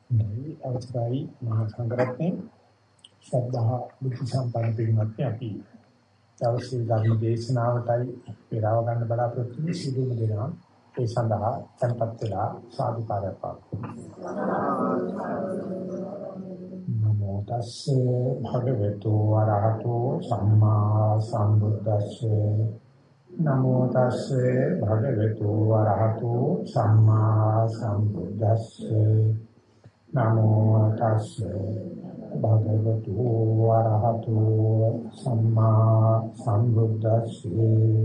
මේ අවස්ථාවේ මහා සංඝරත්නයේ ශ්‍රද්ධා බුද්ධ සම්පන්න පින්වත්නි අපි දවසේ ධර්ම දේශනාවටයි පෙරව ගන්න බලාපොරොත්තු වෙන සිදුවීම් දෙනවා ඒ සඳහා tempත් වෙලා සාදුකාරයක් පාත්තුමු නමෝ තස්සේ භගවතු වරහතෝ සම්මා සම්බුද්දස්සේ නමෝ තස්සේ භගවතු වරහතෝ සම්මා සම්බුද්දස්සේ නමෝ තස්සේ භගවතු වරහතෝ සම්මා සම්බුද්දස්සේ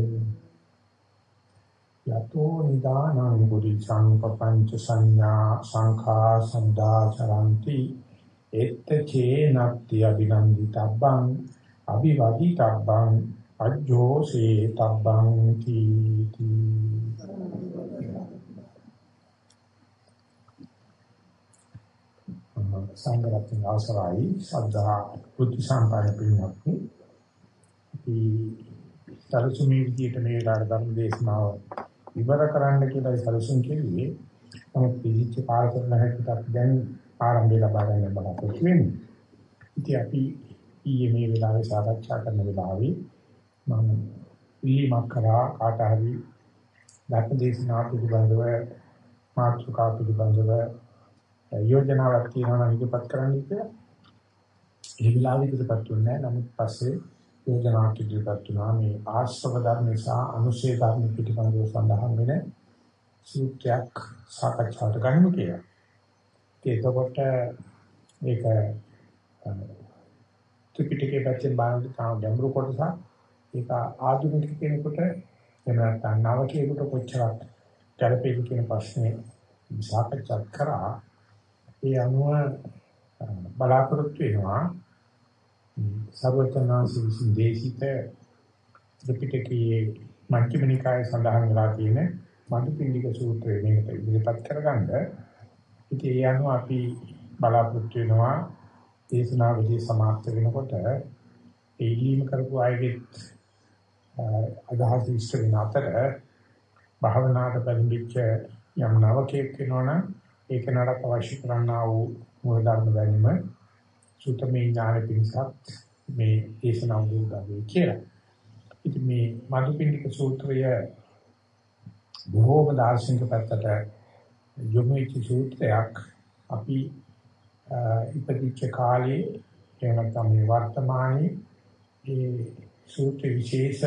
යතෝ නිදානං බුද්ධං පపంచ සංඥා සංඛා සම්දාචරಂತಿ එත්තචේ නත්ති අභිනන්දිතබ්බං අභිවදිතබ්බං අජ්ජෝසේ තබ්බං කීති සංගරත්න අවසරයි සද්ධා බුද්ධ සම්පන්න පින්වත්නි අපි සරසුමි විදියට මේ ධර්ම දේශනාව ඉවර කරන්න කියලා සරසුන් කෙරුවේ නමුත් පිළිච්ච කාල කරන හැටියට අපි දැන් ආරම්භය ලබා ගන්න බලාපොරොත්තු වෙන්නේ. ඉතින් අපි ඊයේ මේ වෙලාවේ සාකච්ඡා කරන වෙලාවේ මම ඉල්ලීමක් කරා කාට හරි ධර්ම දේශනාව පිළිබඳව මාතෘකා පිළිබඳව යෝජනාවක් තියෙනවා නම් ඉදපත් කරන්න කියලා. ඒ විලාවිත ඉදපත් වෙන්නේ නැහැ. නමුත් පස්සේ යෝජනාවක් ඉදපත් වුණා මේ ආශ්‍රව ධර්ම නිසා අනුශේධ ධර්ම පිටිපන්දව සඳහන් වෙන සූත්‍රයක් සාකච්ඡාවට ගනිමු කියලා. ඒකකොට මේක ත්‍රිපිටකයේ පැත්තෙන් බලන තාම ගැඹුරු කොටසක්. ඒක ආධුනික කෙනෙකුට එහෙම නැත්නම් නවකයෙකුට කොච්චරක් ගැළපෙයි කියන ප්‍රශ්නේ සාකච්ඡා කරා. ඒ අනුව බලාපොරොත්තු වෙනවා සර්වඥාන්සේ විසින් දේශිත ත්‍රිපිටකයේ මජ්ක්‍ධිම නිකායේ සඳහන් වෙලා තියෙන මදුපිණ්ඩික සූත්‍රය මේකට ඉදිරිපත් කරගන්න. ඉතින් ඒ අනුව අපි බලාපොරොත්තු වෙනවා දේශනාවේදී සමාප්ත වෙනකොට ඒ ඉල්ලීම කරපු අයගේ අදහස් ඉෂ්ට වෙන අතර භාවනාවට බැඳිච්ච යම් නවකයක් වෙනවනම් ඒක නරක අවශ්‍ය කරන්නා වූ මූල ධර්ම දැනීම සුතමේ ඥාන පිණිසත් මේ දේශනාව දුර්ගාවේ කියලා. ඉතින් මේ මදුපිණ්ඩික සූත්‍රය බොහෝම දාර්ශනික පැත්තට යොමු වෙච්ච සූත්‍රයක්. අපි ඉපදිච්ච කාලේ එහෙම තමයි වර්තමානයේ ඒ සූත්‍ර විශේෂ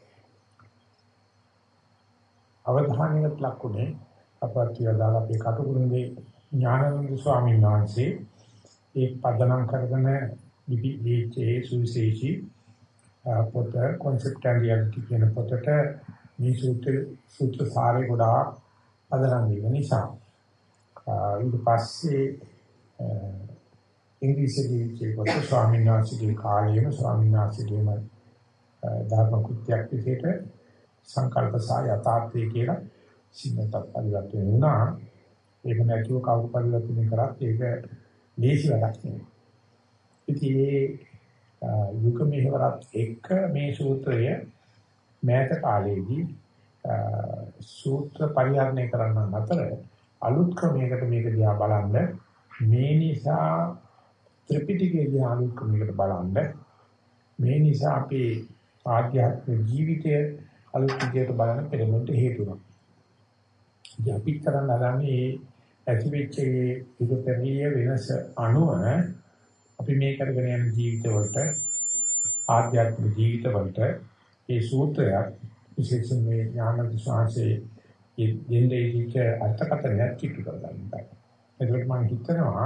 අවධානයට ලක්ුණේ අපත්‍ය දාලා අපේ කටුකුරුන්ගේ ඥානানন্দ ස්වාමීන් වහන්සේ ඒ පදනම් කරගෙන විචේ සුවිශේෂී පොත concept and reality කියන පොතට මේ සූත්‍ර සාරේ ගොඩාක් පදනම් වීම නිසා ඊට පස්සේ ඉංග්‍රීසියේ පොත ස්වාමීන් වහන්සේගේ කාලයේම ස්වාමීන් වහන්සේගේම ධර්ම කෘත්‍යයක් විදිහට සංකල්ප සහ යථාර්ථය කියලා සිංහලට පරිවර්තන වුණා. ඒක නැතිව කවුරු පරිවර්තන කරත් ඒක ලේසි වැඩක් නෙවෙයි. ඉතින් මේ යුග මෙහෙවරත් එක්ක මේ සූත්‍රය මෑත කාලයේදී සූත්‍ර පරිහරණය කරන අතර අලුත් ක්‍රමයකට මේක දිහා බලන්න මේ නිසා ත්‍රිපිටකයේ දිහා අලුත් ක්‍රමයකට බලන්න මේ නිසා අපේ ආධ්‍යාත්මික ජීවිතය අලුත් විදිහට බලන පෙරමුණට හේතු වෙනවා. ඉතින් අපි කරන්න හදන්නේ ඇතිවෙච්ච විපරීය වෙනස අනුව අපි මේ කරගෙන යන ජීවිතවලට ආධ්‍යාත්මික ජීවිතවලට ඒ සූත්‍රයක් විශේෂයෙන් මේ ඥානන්ද සාංශේ දෙන්නේ ඉච්ච අර්ථකථනයක් කිට්ටු කරගන්නවා. ඒකට මම හිතනවා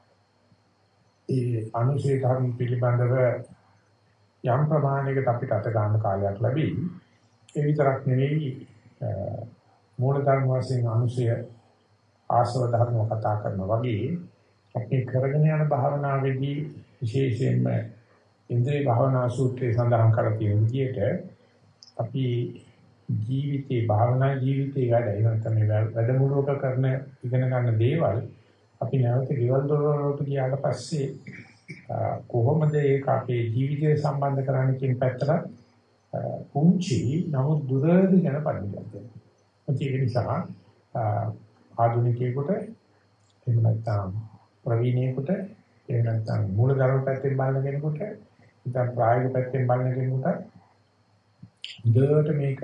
ඒ අනුශේධ ධර්ම පිළිබඳව යම් ප්‍රමාණයකට අපිට අත ගන්න කාලයක් ලැබෙයි. ඒ විතරක් නෙවෙයි මූල ධර්ම වශයෙන් අනුශය ආසව ධර්ම කතා කරනවා වගේ අපි කරගෙන යන භාවනාවේදී විශේෂයෙන්ම ඉන්ද්‍රිය භාවනා සූත්‍රයේ සඳහන් කරලා තියෙන විදිහට අපි ජීවිතේ භාවනා ජීවිතේ වැඩ නැත්නම් මේ වැඩමුළුවක කරන ඉගෙන ගන්න දේවල් අපි නැවත ගෙවල් දොරවලට ගියාට පස්සේ කොහොමද ඒක අපේ ජීවිතය සම්බන්ධ කරන්නේ කියන පැත්තට පුංචි නමුත් දුරදී යන පරිණතයක්. ඒක නිසා ආධුනිකයෙකුට එහෙම නැත්නම් ප්‍රවීණයෙකුට එහෙම නැත්නම් මූලධර්ම පැත්තෙන් බලන කෙනෙකුට නැත්නම් ප්‍රායෝගික පැත්තෙන් බලන කෙනෙකුට දෙවට මේක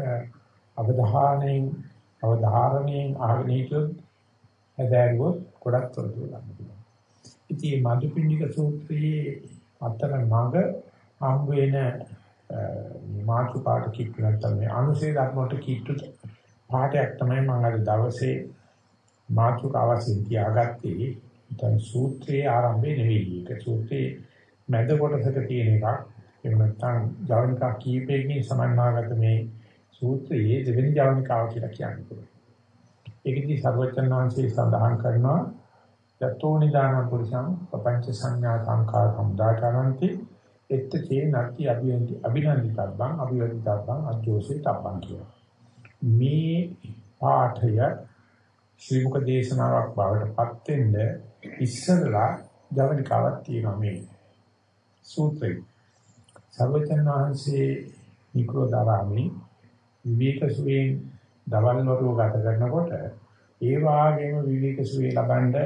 අවධාරණයෙන් අහගෙන හිටියොත් එදාරියොත් ගොඩක් තොරතුරු ගන්න පුළුවන්. ඉතින් මේ මදුපිණ්ඩික සූත්‍රයේ අතර මඟ හම් වෙන මාතු පාඩ කිට්ටු නැත්නම් මේ අනුසේ ධර්මයට කිට්ටු පාඩයක් තමයි මම අද දවසේ මාතුකාවසින් තියාගත්තේ. දැන් සූත්‍රයේ ආරම්භය නෙවෙයි. ඒක සූත්‍රයේ මැද කොටසක තියෙන එකක්. එහෙම නැත්නම් ජවනිකා කීපයකින් සමන්වාගත මේ සූත්‍රයේ දෙවෙනි ජවනිකාව කියලා කියන්නේ පුළුවන්. ඒකදී සර්වචන් වහන්සේ සඳහන් කරනවා යතෝ නිදාන පුරුෂං පపంచ සංඥා සංඛාර සමුදාචරಂತಿ එත්තේ නැති අභිනන්දිතබ්බං අභිවදිතබ්බං අජෝසේ තබ්බං කියලා. මේ පාඨය ශ්‍රී මුක දේශනාවක් බවට පත් වෙන්න ඉස්සරලා ජවනිකාවක් තියෙනවා මේ සූත්‍රය. සර්වචන් වහන්සේ නිකෝදාරාමි විවේක සුවේන් දවල් වරුව ගත කරනකොට ඒ වාගේම විවේක සුවේ ලබනද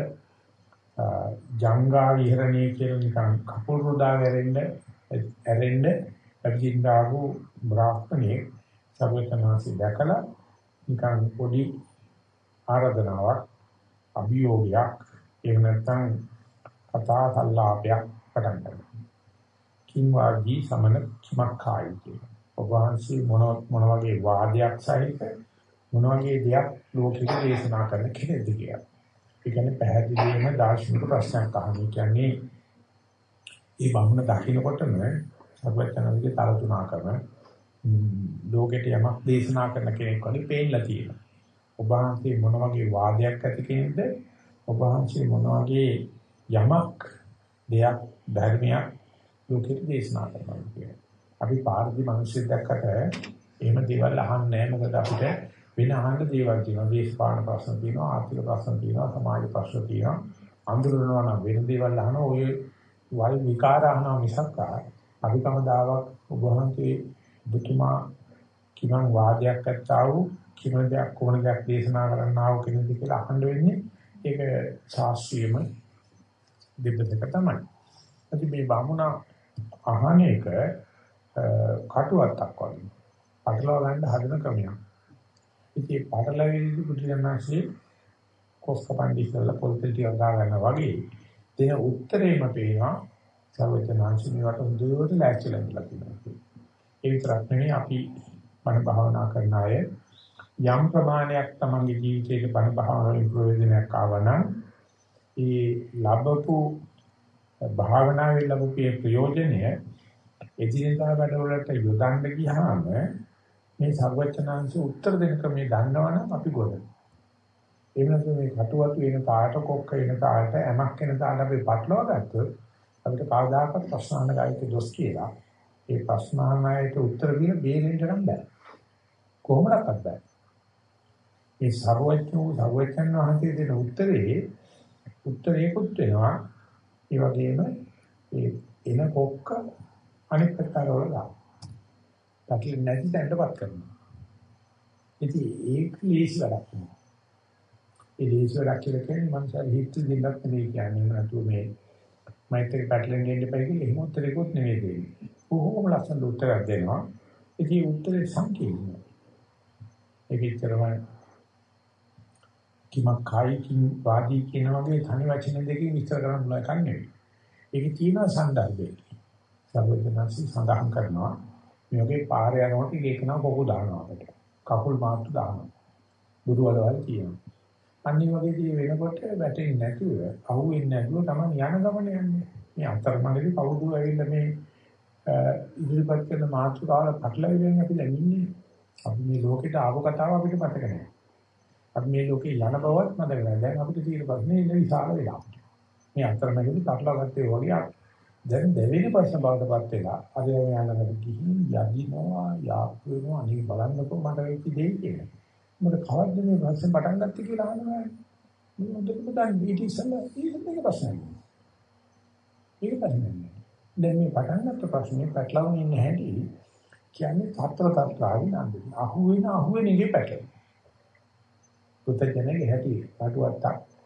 ජංගා විහරණය කියලා නිකන් කපුල් රුදා ඇරෙන්න අභිජින්දාවු බ්‍රාහ්මණේ සර්වචනාසි දැකලා නිකන් පොඩි ආරාධනාවක් අභියෝගයක් එහෙම නැත්නම් කතා සල්ලාපයක් පටන් ගන්නවා. කිංවාදී සමන කිමක්ඛායි කියන ඔබ වහන්සේ මොන වගේ වාදයක් සහිත මොන වගේ දෙයක් ලෝකෙට දේශනා කරන කෙනෙක්ද කියලා. ඒ කියන්නේ පැහැදිලිවම දාර්ශනික ප්‍රශ්නයක් අහන්නේ. කියන්නේ මේ බමුණ දකින්නකොටම සර්වඥාන්ගේ තරතුණා කරන ලෝකෙට යමක් දේශනා කරන කෙනෙක් වගේ පේන්නලා තියෙනවා. ඔබ වහන්සේ මොන වගේ වාදයක් ඇති කෙනෙක්ද? ඔබ වහන්සේ මොන වගේ යමක් දෙයක් ධර්මයක් ලෝකෙට දේශනා කරනවා කියන්නේ. අපි පාරදී මිනිස්සු දැක්කට එහෙම දේවල් අහන්නේ නැහැ. මොකද අපිට වෙන අහන්න දේවල් තියෙනවා. දේශපාලන ප්‍රශ්න තියෙනවා, ආර්ථික ප්‍රශ්න තියෙනවා, සමාජ ප්‍රශ්න තියෙනවා. අඳුරනවා නම් වෙන දේවල් අහන ඔය වල් විකාර අහනවා මිසක් අපි කවදාවත් ඔබ වහන්සේ බුතුමා කිනම් වාදයක් අත්තා වූ කිනම් දෙයක් කොන දෙයක් දේශනා කරන්නා වූ කෙනෙක්ද කියලා අහන්න වෙන්නේ. ඒක ශාස්ත්‍රීයම දෙබ්බතක තමයි. අද මේ බමුණා අහන එක කටුවත්තක් වගේ. පටලවා ගන්න හදන ක්‍රමයක්. ඉතින් පටලැවිලි පුදුජනනාශී කොස්කපන්ඩි කියලා පොල්තෙල් ටික ගා ගන්නවා වගේ දෙන උත්තරේම පේනවා සර්වඥාන්සේ මේවට හොඳට ලෑස්තිලා ඉඳලා තියෙනවා. ඒ විතරක් නෙවෙයි අපි මන භාවනා කරන අය යම් ප්‍රමාණයක් තමන්ගේ ජීවිතයේ බණ භාවනාවේ ප්‍රයෝජනයක් ආවනම් ඒ ලැබපු භාවනාවේ ලැබපු ප්‍රයෝජනය එදිනෙදා වැඩවලට යොදන්න ගියාම මේ සර්වඥාන්සේ උත්තර දෙන ක්‍රමයේ දන්නවනම් අපි ගොඩ. ඒ වෙනකොට මේ කටුවතු වෙන තාට කොක්ක වෙන තාට ඇමක් වෙන තාට අපි පටලවා ගත්තොත් අපිට කවදාකවත් ප්‍රශ්න අහන්න ගායික දොස් කියලා ඒ ප්‍රශ්න අහන්නට උත්තර දෙන්න බේරෙන්න නම් බෑ. කොහොමදක්වත් බෑ. මේ සර්වඥ වහන්සේ දෙන උත්තරේකුත් වෙනවා. ඒ වගේම ඒ එන කොක්ක අනිත් පැත්තට වලලා. පැටලෙන්නේ නැති තැනටපත් කරනවා. ඉතින් ඒක ලේසි වැඩක් නෙවෙයි. ඒ ලේසි වැඩක් කියලා කියන්නේ මනුස්සයෙක් හිත දෙන්නත් නෙවෙයි කියන්නේ. නතු මේ මෛත්‍රී පැටලෙන්නේ ඉන්න බැරි කියලා එහෙම උත්තරේකුත් නෙවෙයි දෙන්නේ. කොහොම ලස්සන උත්තරයක් දෙනවා. ඉතින් උත්තරේ සංකීර්ණයි. ඒක ඉතරම කිමක් කායි කිම් වාදී කියන වගේ තනි වචන දෙකකින් විස්තර කරන්න පුළුවන් එකක් නෙවෙයි. ඒකේ තියෙන සංදර්භය. සර්වඥාන්සේ සඳහන් කරනවා මේ වගේ පාරේ යනකොට ඒකේකන පොකු දානවා අපිට. කකුල් මාට්ටු දානවා. බුදු වලවල් කියනවා. අනිත් වගේ වෙනකොට වැටෙන්නේ නැතුව, අහුවෙන්නේ නැතුව තමයි යන ගමන යන්නේ. මේ අතරමඟදී කවුරු ඇවිල්ලා මේ ඉදිරිපත් කරන මාතෘකාවල පටලවිලෙන් අපි ලැබින්නේ. අපි මේ ලෝකෙට ආව කතාව අපිට මතක නැහැ. අපි මේ ලෝකේ යන බවත් මතක නැහැ. දැන් අපිට තියෙන ප්‍රශ්නේ ඉන්නේ විශාල වෙලා. මේ අතරමැදි පටලවාගත්තේ වගේ දැන් දෙවෙනි ප්‍රශ්න බවටපත් වෙලා අද යනකට ගිහින් යදිනවා යාප් වෙනවා අනිත් බලන්නකෝ මට වෙච්ච දෙයි කියලා. මොකද කවද්ද මේ ප්‍රශ්න පටන් ගත්තේ කියලා අහනවා. මේ හොඳටම දැන් ඊට ඉස්සෙල්ලා මේක ප්‍රශ්නයක්. ඒක ප්‍රශ්නයක්. දැන් මේ පටන් ගත්ත ප්‍රශ්නේ පැටලවගෙන ඉන්න හැටි කියන්නේ තත්ත්වතාවී නන්දි. අහුවෙන ඉගේ පැටලෙන. පුතජනගේ හැටි පාටුවත්තක්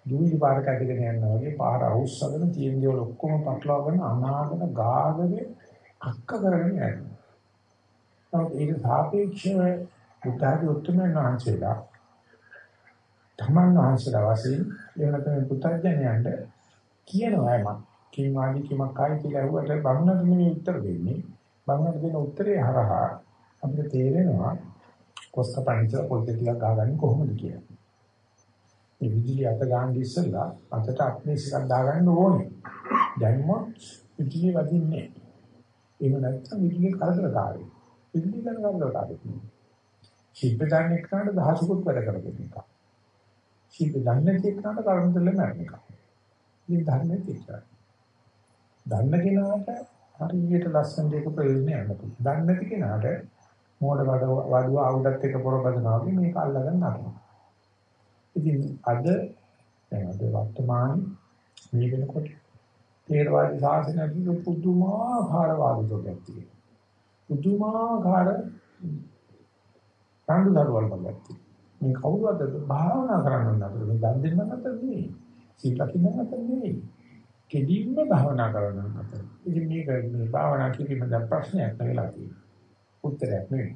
දුවිලි පාරක ඇදගෙන යනවා වගේ පාර අවුස්සගෙන තියෙන දේවල් ඔක්කොම පටලවාගෙන අනාගත ගාගනේ අක්ක කරගෙන යනවා. නමුත් ඒක සාපේක්ෂව බුද්ධාදී උත්තරමයන් වහන්සේලා තමන් වහන්සේලා වශයෙන් එවනතම පුතඥයන්ට කියනවා මම කින් වාගේ කිමක් ආයි කියලා ඇහුවට බමුණට නෙමෙයි උත්තර දෙන්නේ. බමුණට දෙන උත්තරේ හරහා අපිට තේරෙනවා කොස්ක පණිතර පොල් ටිකක් ගහගන්නේ කොහොමද කියලා. මේ විදුලිය අත ගන්න ඉස්සෙල්ලා අතට අක්නේසිකක් දාගන්න ඕනේ. දැන්මොත් විදුලිය වදින්නේ. එහෙම නැත්නම් විදුලිය කරදරකාරී. විදුලිය කරදරකාරී. ශිල්ප දාන්නේ කරාට දහසකුත් වැඩ කරගෙන එක. ශිල්ප දන්නේ එක්කනට කරදරෙල මරණ එක. මේ ධර්මයේ තියෙනවා. දන්න කෙනාට හරියට ලස්සන දෙයක ප්‍රයෝජනය නැහැ. දන්නේ නැති කෙනාට මෝඩ වඩුව ආයුධත් එක්ක පොරබදනවා වගේ මේක අල්ලගන්න නරනවා. ඉතින් අද වර්තමාන මේ වෙනකොට තේරවාදී ශාසනයේ පුදුමාකාර වාදිතෝයක් තියෙනවා. පුදුමාකාර රණ්ඩුදරුවල් වගේ තියෙනවා. මේ කවුරුද භාවනා කරන්න නතර මේ දන් දෙන්න නතර නෙවෙයි. සීල රකින්න නතර නෙවෙයි. කෙලින්ම භාවනා කරන්න නතර. ඉතින් මේක මේ භාවනා කිරීම දැන් ප්‍රශ්නයක් නෙවෙලා තියෙනවා. උත්තරයක් නෙවෙයි.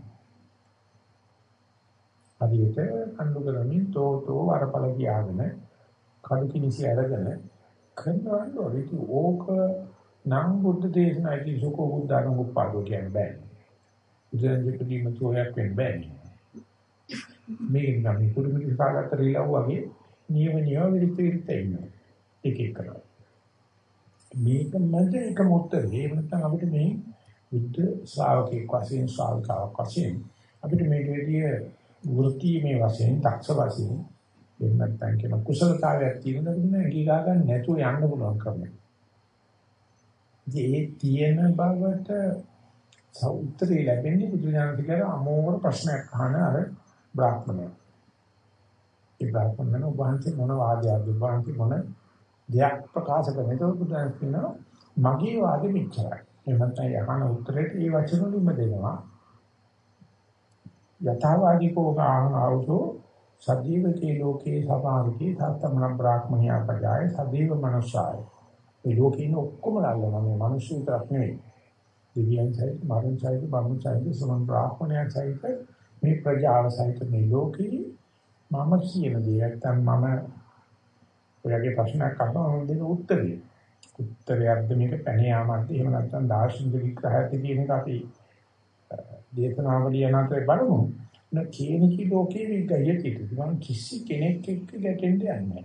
හරියට අඬු කරමින් තෝතෝ වරපල කියාගෙන කඩු කිනිසි අරගෙන කරනවා ඒක ඕක නම් බුද්ධ දේශනායි සුකෝ බුද්ධාගම උපාදෝ කියන්නේ බෑ. උදේන්දිකදී මතෝයක් වෙන්න බෑ. මේ නම් කුරුමිලි සාගත රිලව් වගේ නියම විරිත ඉන්නවා. එක එක කරා. මේක මැද එක මොහොතේ නැත්නම් අපිට මේ බුද්ධ ශ්‍රාවකෙක් වශයෙන් ශ්‍රාවකාවක් වශයෙන් අපිට මේ විදිය වෘත්තීමේ වශයෙන් දක්ෂ වශයෙන් එන්නත්නම් කියන කුසලතාවයක් තියෙනවා ගිගා ගන්න නැතුව යන්න පුළුවන් කරන්නේ. ඒ තියෙන බවට සෞත්‍රය ලැබෙන්නේ බුදුරජාණන් වහන්සේ අමෝර ප්‍රශ්නයක් අහන අර බ්‍රාහ්මණය. ඒ බ්‍රාහ්මණයන වහන්සේ මොන වාදයක්ද වහන්සේ මොන දෙයක් ප්‍රකාශ කරන්නේ බුදුරජාණන් කියනවා මගේ වාදෙ මෙච්චරයි. එහෙනම් යහන උත්තරේට ඒ වචන වලින්ම දෙනවා. යථාවාදීකෝ ආවසෝ සදීවකේ ලෝකේ සමාධිකේ සත්තමන බ්‍රාහ්මණයා පජාය සදීව මනුෂ්‍යය. මේ ලෝකේ ඉන්න ඔක්කොම ලල්ලනවා මේ මිනිස්සු විතරක් නෙවෙයි. දෙවියන් සහිත මරුන් සහිත බමුණු සහිත සමන් බ්‍රාහ්මණයන් සහිත මේ ප්‍රජාව සහිත මේ ලෝකේ මම කියන දේ නැත්තම් මම ඔයගේ ප්‍රශ්නයක් අහනවා දෙන උත්තරේ. උත්තරයක්ද මේක පැන යාමක්ද එහෙම නැත්නම් දාර්ශනික විග්‍රහයක්ද කියන එක අපි දේශනාවලිය අනතර බලමු. නකේනිකි ලෝකේ විග්‍රහය තියෙනවා. කිසි කෙනෙක් එක්ක ගැටෙන්න යන්නේ නැහැ.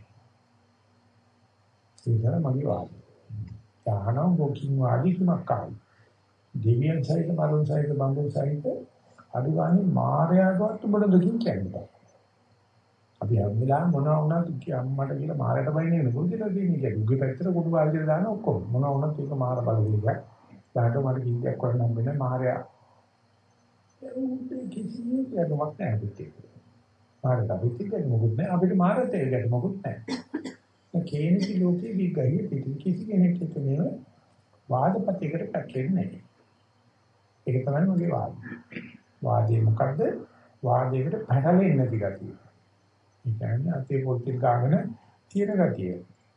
ඒක මගේ වාදය. යානම් බොකින් වාදී තුනක් ආයි. දෙවියන් සහිත මරුන් සහිත බඹුන් සහිත අදුගානේ මායාවවත් උඹට දෙකින් කියන්නේ. අපි හැමලා මොනවා වුණත් අම්මට කියලා මාරයට බයින්නේ නෙවෙයි කියලා දෙන්නේ. දුගේ පැත්තට කුඩු බාල්දියට දාන ඔක්කොම. මොනවා වුණත් ඒක මාර බලවේගයක්. ඊට මට කීයක් කරන්න හම්බෙන්නේ මාරයා. ඒ කිසිම දෙයක් නැහැ පිටේ. මාරට පිටින් මොකුත් නැහැ. අපිට මාරට ඒකට මොකුත් නැහැ. ඒ කේනිසි ලෝකේ විග්‍රහය පිටින් කිසි කෙනෙක් එක්ක නෙව වාදපතයකට පැටලෙන්නේ නැහැ. ඒක තමයි මගේ වාදය. වාදේ මොකද්ද? වාදයකට පැටලෙන්නේ නැති ගතිය. ඒ කියන්නේ අතේ පොල්තිල් ගාගෙන තියෙන ගතිය.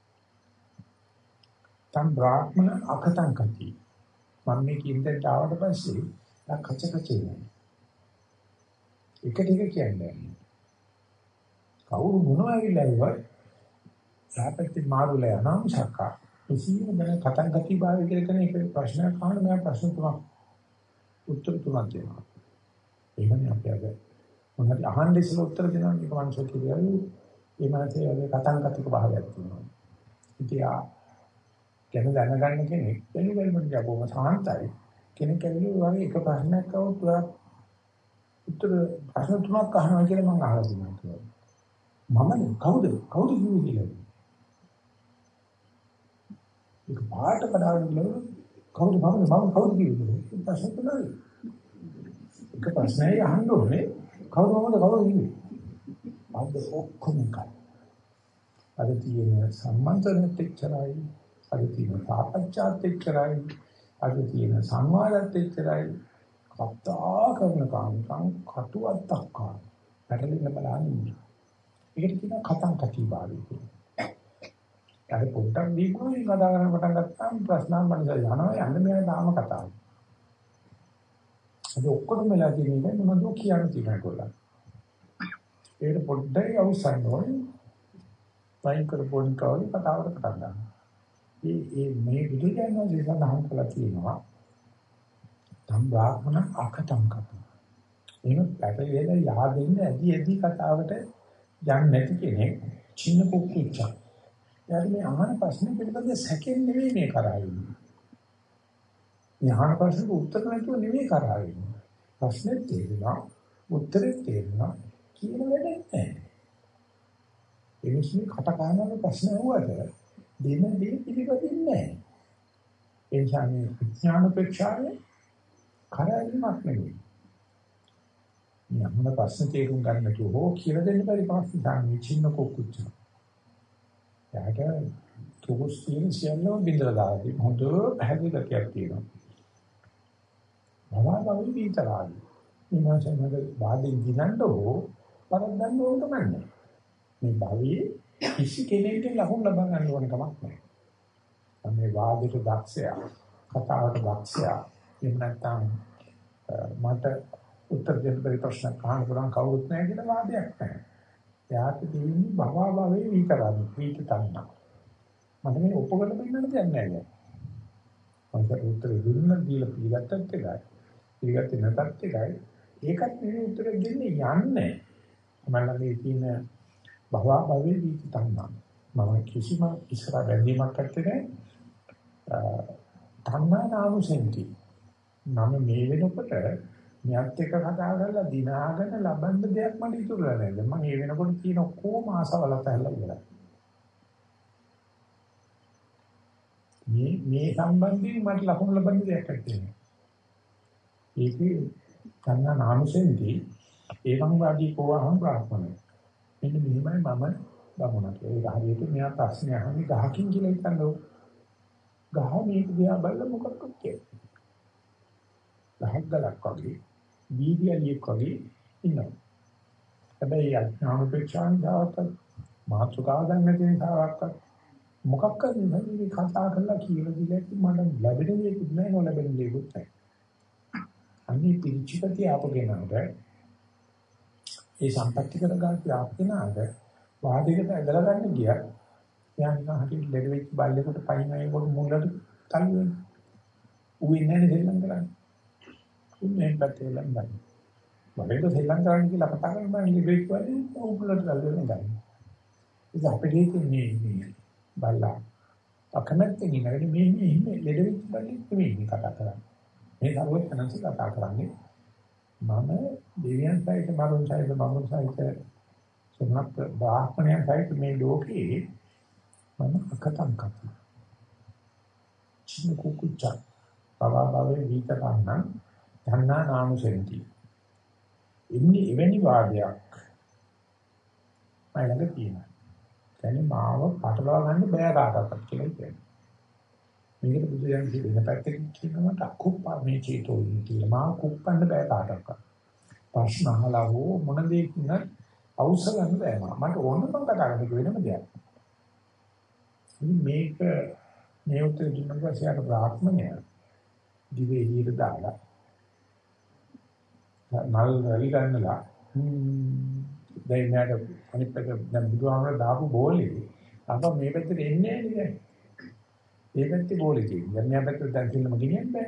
තම් බ්‍රාහ්මණ අකතං කති. මම මේ කින්දට ආවට පස්සේ කචකචේ. එක ටික කියන්නේ. කවුරු මොනවා ඇවිල්ලා සාපේක්ෂ මාරුලේ අනාමශක කිසිම දැන කතං කති භාවය කියන එක ප්‍රශ්නයක් අහන්න මම ප්‍රශ්න තුනක් උත්තර තුනක් දෙනවා. ඒකනේ අපි අද මොනවද අහන්න ඉස්සෙල්ලා උත්තර දෙනවා මේක මනසට කියනවා. ඒ මනසේ වගේ කතං කතික භාවයක් තියෙනවා. ඉතින් ගැන දැනගන්න කෙනෙක් එළුවෙල්ම ජබෝම සාන්තයි. කෙනෙක් ඇවිල්ලා වගේ එක ප්‍රශ්නයක් අහුවොත් උත්තර ප්‍රශ්න තුනක් අහනවා කියලා මම අහලා තියෙනවා. මම කවුද කිව්වේ කියලා. ඒක පාට කඩාගෙන ගිහලා කවුද කවුද කිව්වේ. ප්‍රශ්න තුනයි. එක ප්‍රශ්නයි අහන්න ඕනේ. කවුද කිව්වේ. අද ඔක්කොම කයි. අද තියෙන සම්මන්ත්‍රණෙත් එච්චරයි. අද තියෙන සාකච්ඡාත් එච්චරයි. අද තියෙන සංවාදත් එච්චරයි. කතා කරන කාංකම් කටුවත්තක් කාන. පැටලෙන්න බලන්නේ. ඒකට කියන කතං කති භාවය කියලා. අර පොඩ්ඩක් දීපුවා මේ කතා කරන පටන් ගත්තාම ප්‍රශ්න මනස යනවා යන්න මෙයා තාම කතාව. ඒක ඔක්කොම වෙලා තියෙන්නේ මොනවද කියන්න තියෙන කොල්ලා. ඒක පොඩ්ඩයි අවසන් වෙන්නේ. වයින් කරපොන් කවලි කතාවට පටන් ගන්නවා. මේ විදිහට යනවා සඳහන් කළා කියනවා. තම් බ්‍රාහ්මණ අකතම් කතා. එහෙම පැටලෙලා yaadෙන්න ඇදී කතාවට යන්නේ නැති කෙනෙක් චින්න කුක්කුච්චා. යාර මේ අහන ප්‍රශ්න පිළිබඳ සැකෙන් නෙවෙයි මේ කරාවින්නේ. මේ අහන ප්‍රශ්නට උත්තර නැතුව නෙවෙයි කරාවින්නේ. ප්‍රශ්නේ තේරෙනවා උත්තරේ තේරෙනවා කියන වැඩේ නැහැ. ඒ නිසා කට කහනක ප්‍රශ්න අහුවට දෙන දේ පිළිපදින්නේ නැහැ. ඒ නිසා මේ විඥානපේක්ෂාවේ කරාවීමක් නෙවෙයි. යම්ම ප්‍රශ්න තේරුම් ගන්න තුෝ කියලා දෙන්න බැරි ප්‍රශ්න තමයි චින්න කුක්කුච්ච. යාට තුගස් තියෙන සියල්ලම බින්දලා දාලා හොඳ පැහැදිලි කරයක් තියෙනවා. මවාවි විතරයි. ඉමාසනද වාදෙන් දිනන්නෝ පරද්දන්න ඕන කමන්නේ. මේ භවයේ කිසි කෙනෙක්ගෙන් ලකුණු ලබා ගන්න ඕන කමක් නැහැ. මේ වාදයට දක්ෂයා, කතාවට දක්ෂයා, එහෙම නැත්නම් මට උත්තර දෙන්න බැරි ප්‍රශ්න අහන්න පුළුවන් කවුරුත් නැහැ කියලා වාදයක් නැහැ. යාට දෙන්නේ භවභවයේ විතරයි, විත තණ්හා. මම මේ උපකරණ දෙන්නට දෙන්නේ නැහැ. මම උත්තර දුන්න දීලා පිළිගත්තත් එකයි. පිළිගත්තේ නැත්ත් එකයි. ඒකත් මේ උත්තර දෙන්නේ යන්නේ. මමලගේ තියෙන භවභවයේ විත තණ්හා. මම කිසිම ඉස්සර බැඳීමක් නැත්තේ තණ්හා නාමසෙන්ති. මම මේ වෙනකොට මෙයත් එක්ක කතා කරලා දිනාගෙන ලබන්න දෙයක් මට ඉතුරුලා නැහැ. මම මේ වෙනකොට තියෙන ඔක්කොම ආසවල පැහැලා ඉවරයි. මේ සම්බන්ධයෙන් මට ලකුණු ලබන්න දෙයක් නැහැ. ඒකේ තණ්හා නාමසෙන්දී ඒවං වාදී කෝවහං බ්‍රාහ්මණය. මෙන්න මෙහෙමයි මම බමුණට. ඒක හරියට මෙයා ප්‍රශ්න අහන්නේ ගහකින් කියලා හිතන්නකො. ගහ මේක දිහා බලලා මොකක්ද කියන්නේ? ගහක් ගලක් වගේ වීදියලියක් වගේ ඉන්නවා. හැබැයි අඥානපේක්ෂාන් දාවත් මාතෘකාව ගන්න තියෙන සාරක්ක මොකක්ද මේ කතා කරලා කියලා දිලා මට ලැබෙන දෙයක් නෑ නොලැබෙන දෙයක් නෑ. අනිත් පිළිචිතය අපගෙනනද ඒ සම්පත්‍ති කරගන්න ආපේනාද වාදයකට ඇදලා ගන්න ගියා. යන්න හිටින් ලෙඩ වෙච්ච බල්ලෙකුට පයින් ආයෙකට මුලට තල්ලු වෙනවා. ඌ ඉන්නේ දෙල්ලම් කරන්නේ. මේ පැත්තේ ලම්බයි. වලේට ශ්‍රී ලංකාවේ කියලා කතා කරනවා ඉලිබෙක් වගේ උඹලට ගල්වෙන්න ගන්න. ඒක අපිට කියන්නේ බල්ලා අකමැත්තෙන් ඉන්නකදී මේ ඉන්නේ ලෙඩ වෙච්ච බල්ලෙක් නෙමෙයි කතා කරන්නේ. මේ කරුවත් අනන්ත කතා කරන්නේ මම දෙවියන් සහිත මරුන් සහිත බමුණු සහිත සමහත් බ්‍රාහ්මණයන් සහිත මේ ලෝකේ මම අකතම් කතා. චින්න කුකුච්චා පවාභවේ විතරන්න ධන්නා නාමසෙන්ති. ඉන්නේ එවැනි වාදයක් මයිලඟ තියෙනවා. කියන්නේ මාව පටලවා ගන්න බෑ කාටවත් කියලා කියන්නේ. මේකට බුදුයන් කියන පැත්තකින් කියනකට අකුප්පා මේ චේතෝ කියලා මාව කුප්පන්න බෑ කාටවත්. ප්‍රශ්න අහලා හෝ මොන දෙයකින් අවශ්‍ය ගන්න බෑ මට ඕන නම් කතා කරන්න වෙනම දෙයක්. මේක මේ උත්තර දුන්න පස්සේ අර බ්‍රාහ්මණය දිවේ එළියට දාලා නල් රැලි ගන්නලා දැන් නේද අනිත් පැත්ත දැන් බුදුහාමර දාපු බෝලේ අප මේ පැත්තට එන්නේ නැහැ නේද? ඒ පැත්තේ බෝලේ තියෙනවා. දැන් මේ පැත්තට දැන් කිල්ලම ගෙනියන්න බෑ.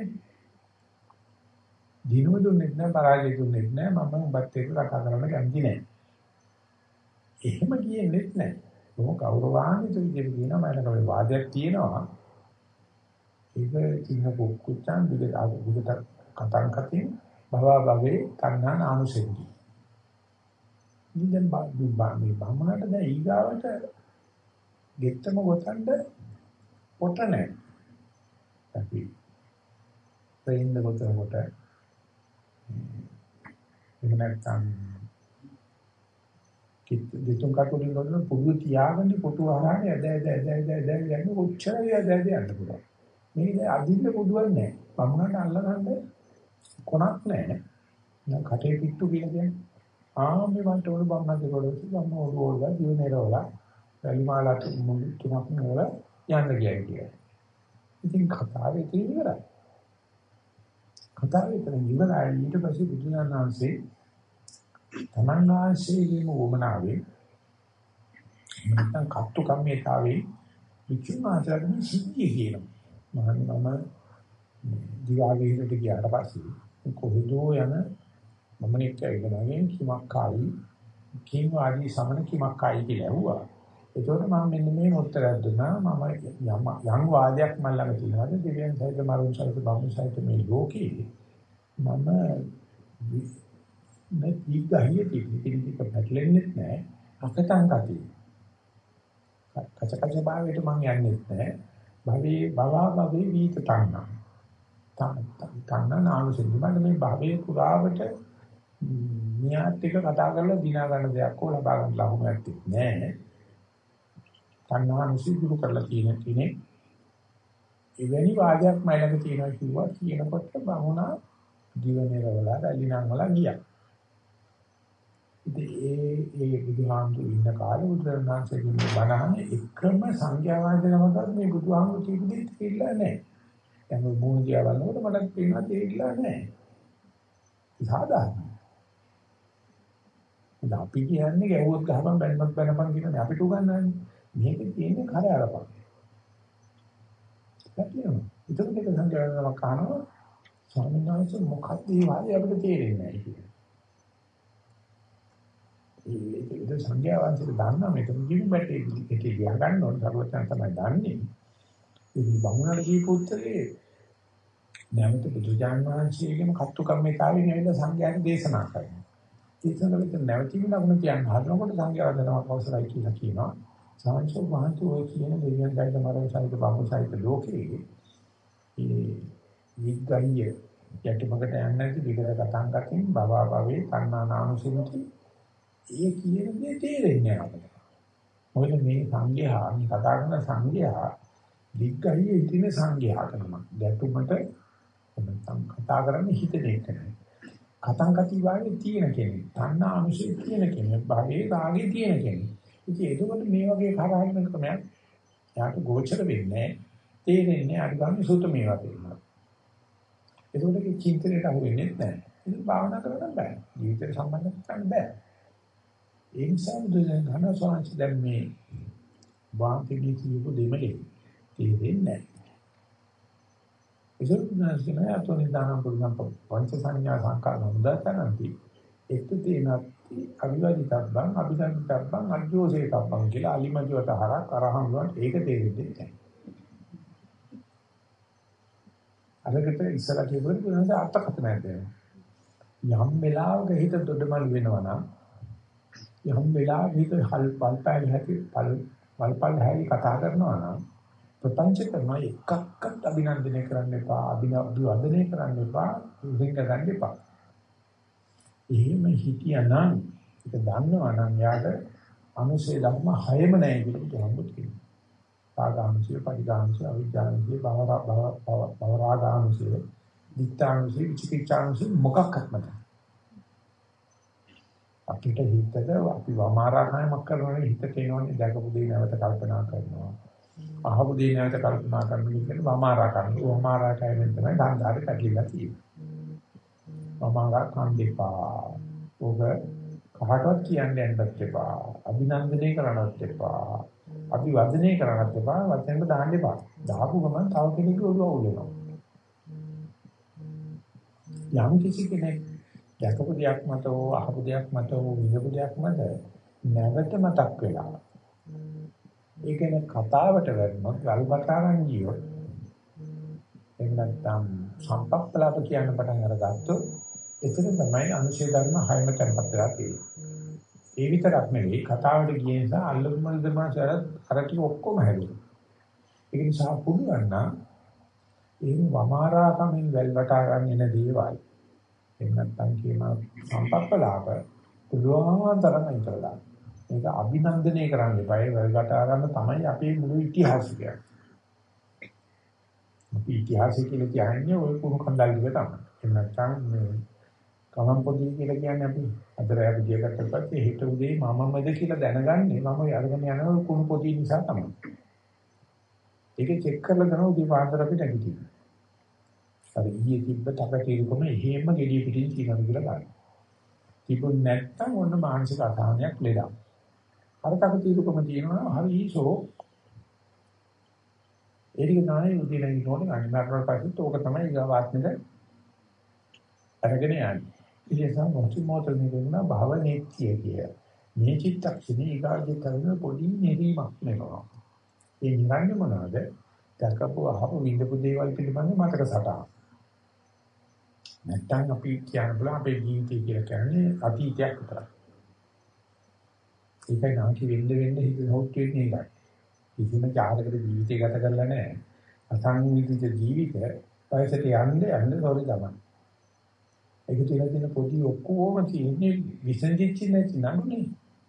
දිනුව දුන්නෙත් නැහැ පරාජය දුන්නෙත් නැහැ මම උඹත් එක්ක කතා කරන්න කැමති නැහැ. එහෙම කියෙන්නෙත් නැහැ. මොකද ගෞරවාන්විත විදිහට කියනවා මම ළඟ වාදයක් තියෙනවා. ඒක චින්න කුච්චාන් විදිහට කතා කතින් භවභවේ තණ්හා නාමසෙන්ති. ඉතින් මේ බමුණට දැන් ඊගාවට ගෙත්තම ගොතන්න පොට නැහැ. අපි තේින්න ගොතනකොට එහෙම නැත්නම් දෙතුන් කටුලින් ගොතන පොඩු තියාගෙන පොටු අහන්නේ ඇද යන්නේ කොච්චරද යන්න පුළුවන්. මේක අදින්න පොඩුවක් නැහැ. බමුණට අල්ලගන්න කොනක් නැහැ. දැන් කටේ පිට්ටු කියලා කියන්නේ. මේ වන්ට උඩ බම්මන්ට ගොඩක් බම්ම උඩ දිනේරවල වැලිමාලට මුළු තුනක් නෝල යන්න ගියයි කියලා. ඉතින් කතාවේ තියෙන ඉවරයි. කතාවේ තියෙන ඉවරයි ඊට පස්සේ බුදුනාංශේ තමන්වාසීගේම වමනාවේ නැත්නම් කත්තු කම්මිතාවේ විචුමාචරණ සිද්ධිය කියනවා. මම දිවාගේට ගියාට පස්සේ කොහෙදෝ යන මම නිකන් කිමක් කායි කිම් වාදී සමන කිමක් කායි කියලා ඇහුවා. ඒතකොට මම මෙන්න මේ උත්තරයක් දුන්නා. මම යම් වාදයක් මම ළඟ තියෙනවා. දෙවියන් සහිත මරුන් සහිත බඹුන් සහිත මේ ලෝකේ මම මේ දීගහිය තිබිලික පැටලෙන්නේ නැහැ. අකටන් කතියි. කචකච භාවයට මම යන්නේ නැහැ. භවයේ වීත තණ්හා. තණ්හා නාමසින්ද මම මේ භවයේ පුරාවට නියාත් එක කතා කරලා දිනා ගන්න දෙයක් හෝ ලබා ගන්න ලකුණක් නැහැ. තණ්හා නිසිදුරු කරලා තියෙන කෙනෙක් එවැනි වාදයක් මම ළඟ තියෙනවා කිව්වා කියනකොට බමුණා දිවනේරවල රැලිනම් වල ගියා. ඉතින් ඒ බුදුහාමුදුරු ඉන්න කාලේ බුදුරණාහිගේ බණහනේ එකම සංඛ්‍යා වන්දනමකට මේ බුදුහාමුදුරු කියපු දෙයක් තේරිලා නැහැ. දැන් මේ මොන දියා බලනකොට මට පේනවා තේරිලා නැහැ. සාධාරණයි. ඉතින් අපි කියන්නේ ගැවුවත් ගහපන් බැලමත් බැලපන් කියන්නේ අපිට උගන්වන්නේ. මේක තියෙන්නේ කරේ අරපන්. පැටියම. ඒකට දෙක සංඛ්‍යාවන්දනම කනවා ස්වාමීන් වහන්සේ මොකක්ද මේ වාදය අපිට තේරෙන්නේ නැහැ කියලා. ඒක සංඛ්‍යාවන්තට දන්නා මෙතන කියන බැටේ ඒක ලියා ගන්න ඕන සරුවචන තමයි දන්නේ. ඉතින් බමුණට දීපු උත්තරේ නැවත බුදුජාන විශ්වයේම කත්තු කම්මිතාවේ නෙවෙයි සංඛ්‍යාවෙන් දේශනා කරනවා. ඒකවලට නැවතීම ලකුණ කියන්න හදනකොට සංඛ්‍යාවන්තනම අවසරයි කියලා කියනවා. සාංශෝ වහන්තු ඔය කියන දෙවියන් සහිත මරණ සහිත බඹ සහිත ලෝකයේ ඒ විග්ගහිය යටිමකට යන්නේ නැති විතර කතාන් කතින් භවයේ තණ්හා නාමසින්ති ඒ කියන දේ තේරෙන්නේ නැහැ අපිට. මොකද මේ සංඝයා මේ කතා කරන සංඝයා විග්ගහිය ඉතින සංඝයා කරනවා. ගැටුමට නැත්නම් කතා කරන්නේ හිත දෙක නැහැ. කතං කති වාගේ තියෙන කෙනෙක්. තණ්හා අනුශේ තියෙන කෙනෙක්. භවයේ රාගේ තියෙන කෙනෙක්. ඉතින් ඒකවල මේ වගේ කරහින ක්‍රමයක් යාට ගෝචර වෙන්නේ තේරෙන්නේ අනිවාර්ය සූත මේවා තියෙනවා. ඒකවල චින්තනයට අහු වෙන්නේ නැහැ. ඒක භාවනා කරන්න බෑ. ජීවිතේ සම්බන්ධ කරන්න බෑ. ඒ නිසා බුදුන් වහන්සේ දැන් මේ වාන්තිගී කියපු දෙමලේ තේරෙන්නේ නැහැ. ඒක උනාස්කන අතෝනි දානම් පුරුෂම් පංච සංඥා සංකාර නමුදාතනන්ති එක්ක තියෙනත් අවිවාදිතබ්බං අභිධර්මිතබ්බං අජ්ජෝසේතබ්බං කියලා අලිමජුවට හරක් අරහම් වුණාට ඒක තේරෙන්නේ නැහැ. අරකට ඉස්සලා කියපුවා බුදුන්සේ අර්ථකථනයක් දෙනවා. යම් වෙලාවක හිත දොඩමල් වෙනවා නම් යම් වෙලාවක හිත වල්පල් හැටි කතා කරනවා නම් ප්‍රපංච කරනවා එකක්වත් අභිනන්දනය කරන්න එපා අභිවදනය කරන්න එපා රිංග ගන්න එපා. එහෙම හිතියනම් ඒක දන්නවා නම් යාට අනුසේ ධර්ම හයම නැහැ කියලා බුදුහාමුදුරුවෝ කියනවා. සාගාමසිය, පටිඝාමසිය, අවිජ්ජාමසිය, භවරාගාමසිය, දිත්තාමසිය, විචිකිච්ඡාමසිය මොකක්වත් නැහැ. අපිට හිතට අපි වමාරාකමක් කරනවනේ හිතට එනවනේ දැකපු දේ නැවත කල්පනා කරනවා. අහපු දේ නැවත කල්පනා කරනවා කියන්නේ වමාරාකම. වමාරාකයෙන් තමයි ගාන්ධාරේ පැටලිලා තියෙන්නේ. වමාරාකම් දෙපා. ඔබ කහටවත් කියන්නේ නැන්නත් එපා. අභිනන්දනය කරන්නත් එපා. අභිවදනය කරන්නත් එපා. වචනෙට දාන්න එපා. දාපු ගමන් තව කෙනෙකුට ඔළුව අවුල් වෙනවා. යම් කිසි කෙනෙක් දැකපු දෙයක් මත හෝ අහපු දෙයක් මත හෝ විඳපු දෙයක් මත නැවත මතක් වෙලා ඒකන කතාවට වැටුණොත් ගල්බතාරන් ගියොත් එහෙම නැත්නම් සම්පප්පලාප කියන පටන් අරගත්තොත් එතන තමයි අනුශේධ ධර්ම හයම තැන්පත් වෙලා තියෙන්නේ. ඒ විතරක් නෙවෙයි කතාවට ගිය නිසා අල්ලුමල් දෙමාසර අර ටික ඔක්කොම හැදෙනවා. ඒ නිසා පුළුවන් නම් ඒ වමාරාකමින් වැල්වටා ගන්න එන දේවල් එහෙම නැත්නම් කියන සම්පප්පලාප පුළුවන් තරම් ඉතරලා මේක අභිනන්දනය කරන්න එපා. ඒ වැල්වටා ගන්න තමයි අපේ මුළු ඉතිහාසය. අපි ඉතිහාසය කියලා කියන්නේ ওই කුණු කන්දල් ටික තමයි. එහෙම නැත්නම් මේ කමම් පොඩි කියලා කියන්නේ අපි අදර අපි දියකට පස්සේ හිත උදේ මමමද කියලා දැනගන්නේ මම අරගෙන යනවා කුණු පොඩි නිසා තමයි. ඒක චෙක් කරලා තමයි උදේ පාන්දර අපිට ඇවිදින්නේ. අර ඊයේ තිබ්බ තකතිරුකම එහෙම gediy පිටින් තියනවා කියලා ගන්න. තිබුණ නැත්තම් ඔන්න මානසික අසහනයක් ලෙඩක්. අර තකතිරුකම තියෙනවා හරිසෝ ඒක තමයි උදේ නැගිටිනකොට අනිවාර්යව පස්සෙත් ඕක තමයි ගාවාත්මක අරගෙන යන්නේ. ඉතින් මොහොත මොහොත නිරුණා භවනේත්‍ය කිය. මේ චිත්තක්ෂණේ ඊගාගේ කරන පොඩි නෙරීමක් නෙවෙයි. ඒ නිරන්නේ මොනවාද? දැකපුව අහපු විඳපු දේවල් පිළිබඳව මතක සටහන්. නැත්තම් අපි කියන්න බලා අපේ ජීවිතය කියලා කියන්නේ අතීතයක් විතරයි. ඒකයි නම් වෙන්න හිත හොත් වෙන්නේ නැහැ. කිසිම ජාතකයක ජීවිතය ගත කරලා නැහැ. අසංවිධිත ජීවිත වයසට යන්න සෝරි තමයි. ඒක තියෙන පොඩි ඔක්කොම තියෙන්නේ විසඳිච්ච නැති නඩුනේ.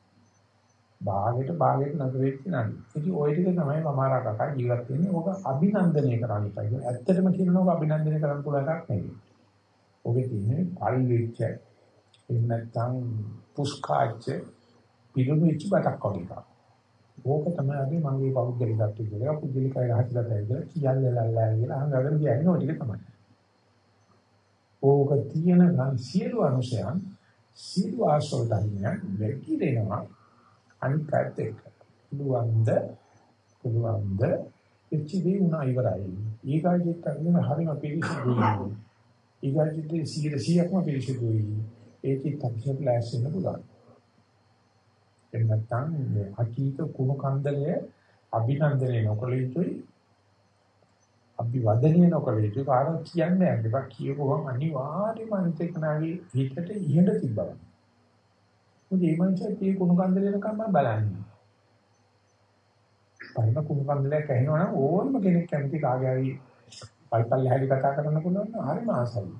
භාගයට නතර වෙච්ච නඩු. ඉතින් ওই ටික තමයි මමාරා කකා ජීවත් වෙන්නේ. ඕක අභිනන්දනය කරන්න ඉපයි. ඇත්තටම කියනවා අභිනන්දනය කරන්න පුළුවන් එකක් නෙවෙයි. ඔබේ තියෙන්නේ පරිවිච්ච එහෙම නැත්නම් පුස්කාච්ච පිළිවෙච්ච බතක් වගේ එකක්. ඕක තමයි අපි මගේ පෞද්ගලිකත්වය කියලා පුද්ගලිකයි රහසිගතයි කියලා කියල්ලල්ලා කියලා අහගෙන කියන්නේ ඔය ටික තමයි. ඕක තියෙන නම් සියලු අනුසයන් සියලු ආශ්‍රවයන් වෙකිරෙනවා අනිත් පැත්ත එක. පුළුවන්ද එච්චිදී උනා ඉවරයි. ඊගාජිත් අරගෙන හරිම පිළිසිදුයි. ඊගාජිත් 100%ක්ම පිළිසිදුයි. ඒකත් අපිට ක්ලාස් වෙන්න පුළුවන්. එන්නතන් අකීත කුණු කන්දලය අභිනන්දනය නොකළ යුතුයි. අභිවදනය නොකළ යුතුයි. කාරණා කියන්නේ නැහැ. ඒක කියපුවම අනිවාර්යයෙන්ම අනිතේකනාගේ හිතට ඉහෙඳ තිබ්බා. මොකද මේ මනුස්සයා මේ කුණු කන්දලේකම බලන්නේ. පරිම කුණු කන්දලයක් ඇහෙනවා නම් ඕනම කෙනෙක් කැමති කාගේ හරි පල්පල් හැලි කතා කරන්න පුළුවන් නම් හරිම ආසයි.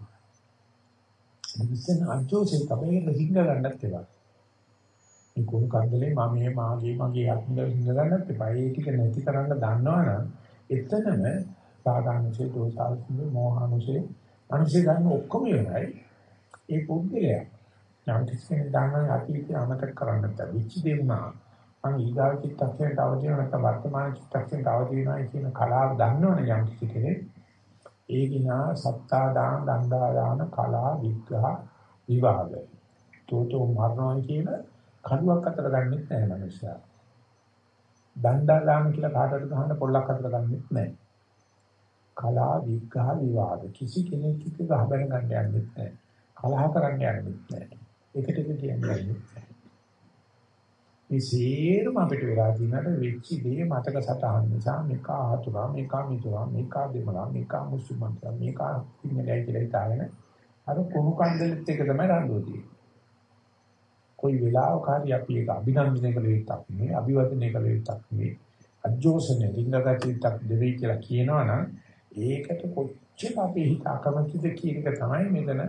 ඉතින් අජෝසේ තමයි රහින්න ගන්නත් ඒවා. මේ කුණු කන්දලේ මගේ ආත්මය හින්න ගන්නත් එපා. ඒ ටික නැති කරන්න දන්නවනම් එතනම සාධානුසේ දෝසාල්සේ මෝහානුසේ අනුසේ ගන්න ඔක්කොම ඉවරයි. ඒ පුද්ගලයා නම් කිසිම දාන අතීතය අමතක කරන්න බෑ. විචි දෙන්නා මම ඊගා චිත්තක්ෂණයට අවදි වෙන නැත්නම් වර්තමාන චිත්තක්ෂණයට අවදි වෙනවා කියන කලාව දන්නවනේ යම් කිසි කෙනෙක්. ඒ කිනා සත්තා දාන දණ්ඩා දාන කලා විග්‍රහ විවාද. තෝතෝ මරණය කියන කඩුවක් අතර ගන්නෙත් නැහැ මනුස්සයා. දණ්ඩා දාන කියලා කාටද ගහන්න පොල්ලක් අතර ගන්නෙත් නැහැ. කලා විග්‍රහ විවාද කිසි කෙනෙක් එක්ක ගහ බැන ගන්න යන්නෙත් නැහැ. කලහ කරන්න යන්නෙත් නැහැ. ඒකට කියන්නේ මේ සේරම අපිට වෙලා තියෙනට වෙච්ච දේ මතක සටහන් නිසා මේක ආතුරා මේක මිතුරා මේක දෙමළා මේක මුස්ලිම්න්ට මේක ඉන්නේ කියලා හිතාගෙන අර කුණු කන්දලෙත් එක තමයි රණ්ඩුව තියෙන්නේ. කොයි වෙලාවක හරි අපි ඒක අභිනන්දනය කළ යුත්තක් නෙවෙයි අභිවදනය කළ යුත්තක් නෙවෙයි අජෝසනේ ලිංගගතියක් දෙවි කියලා කියනවනම් ඒකට කොච්චර අපි හිත අකමැතිද කියන එක තමයි මෙතන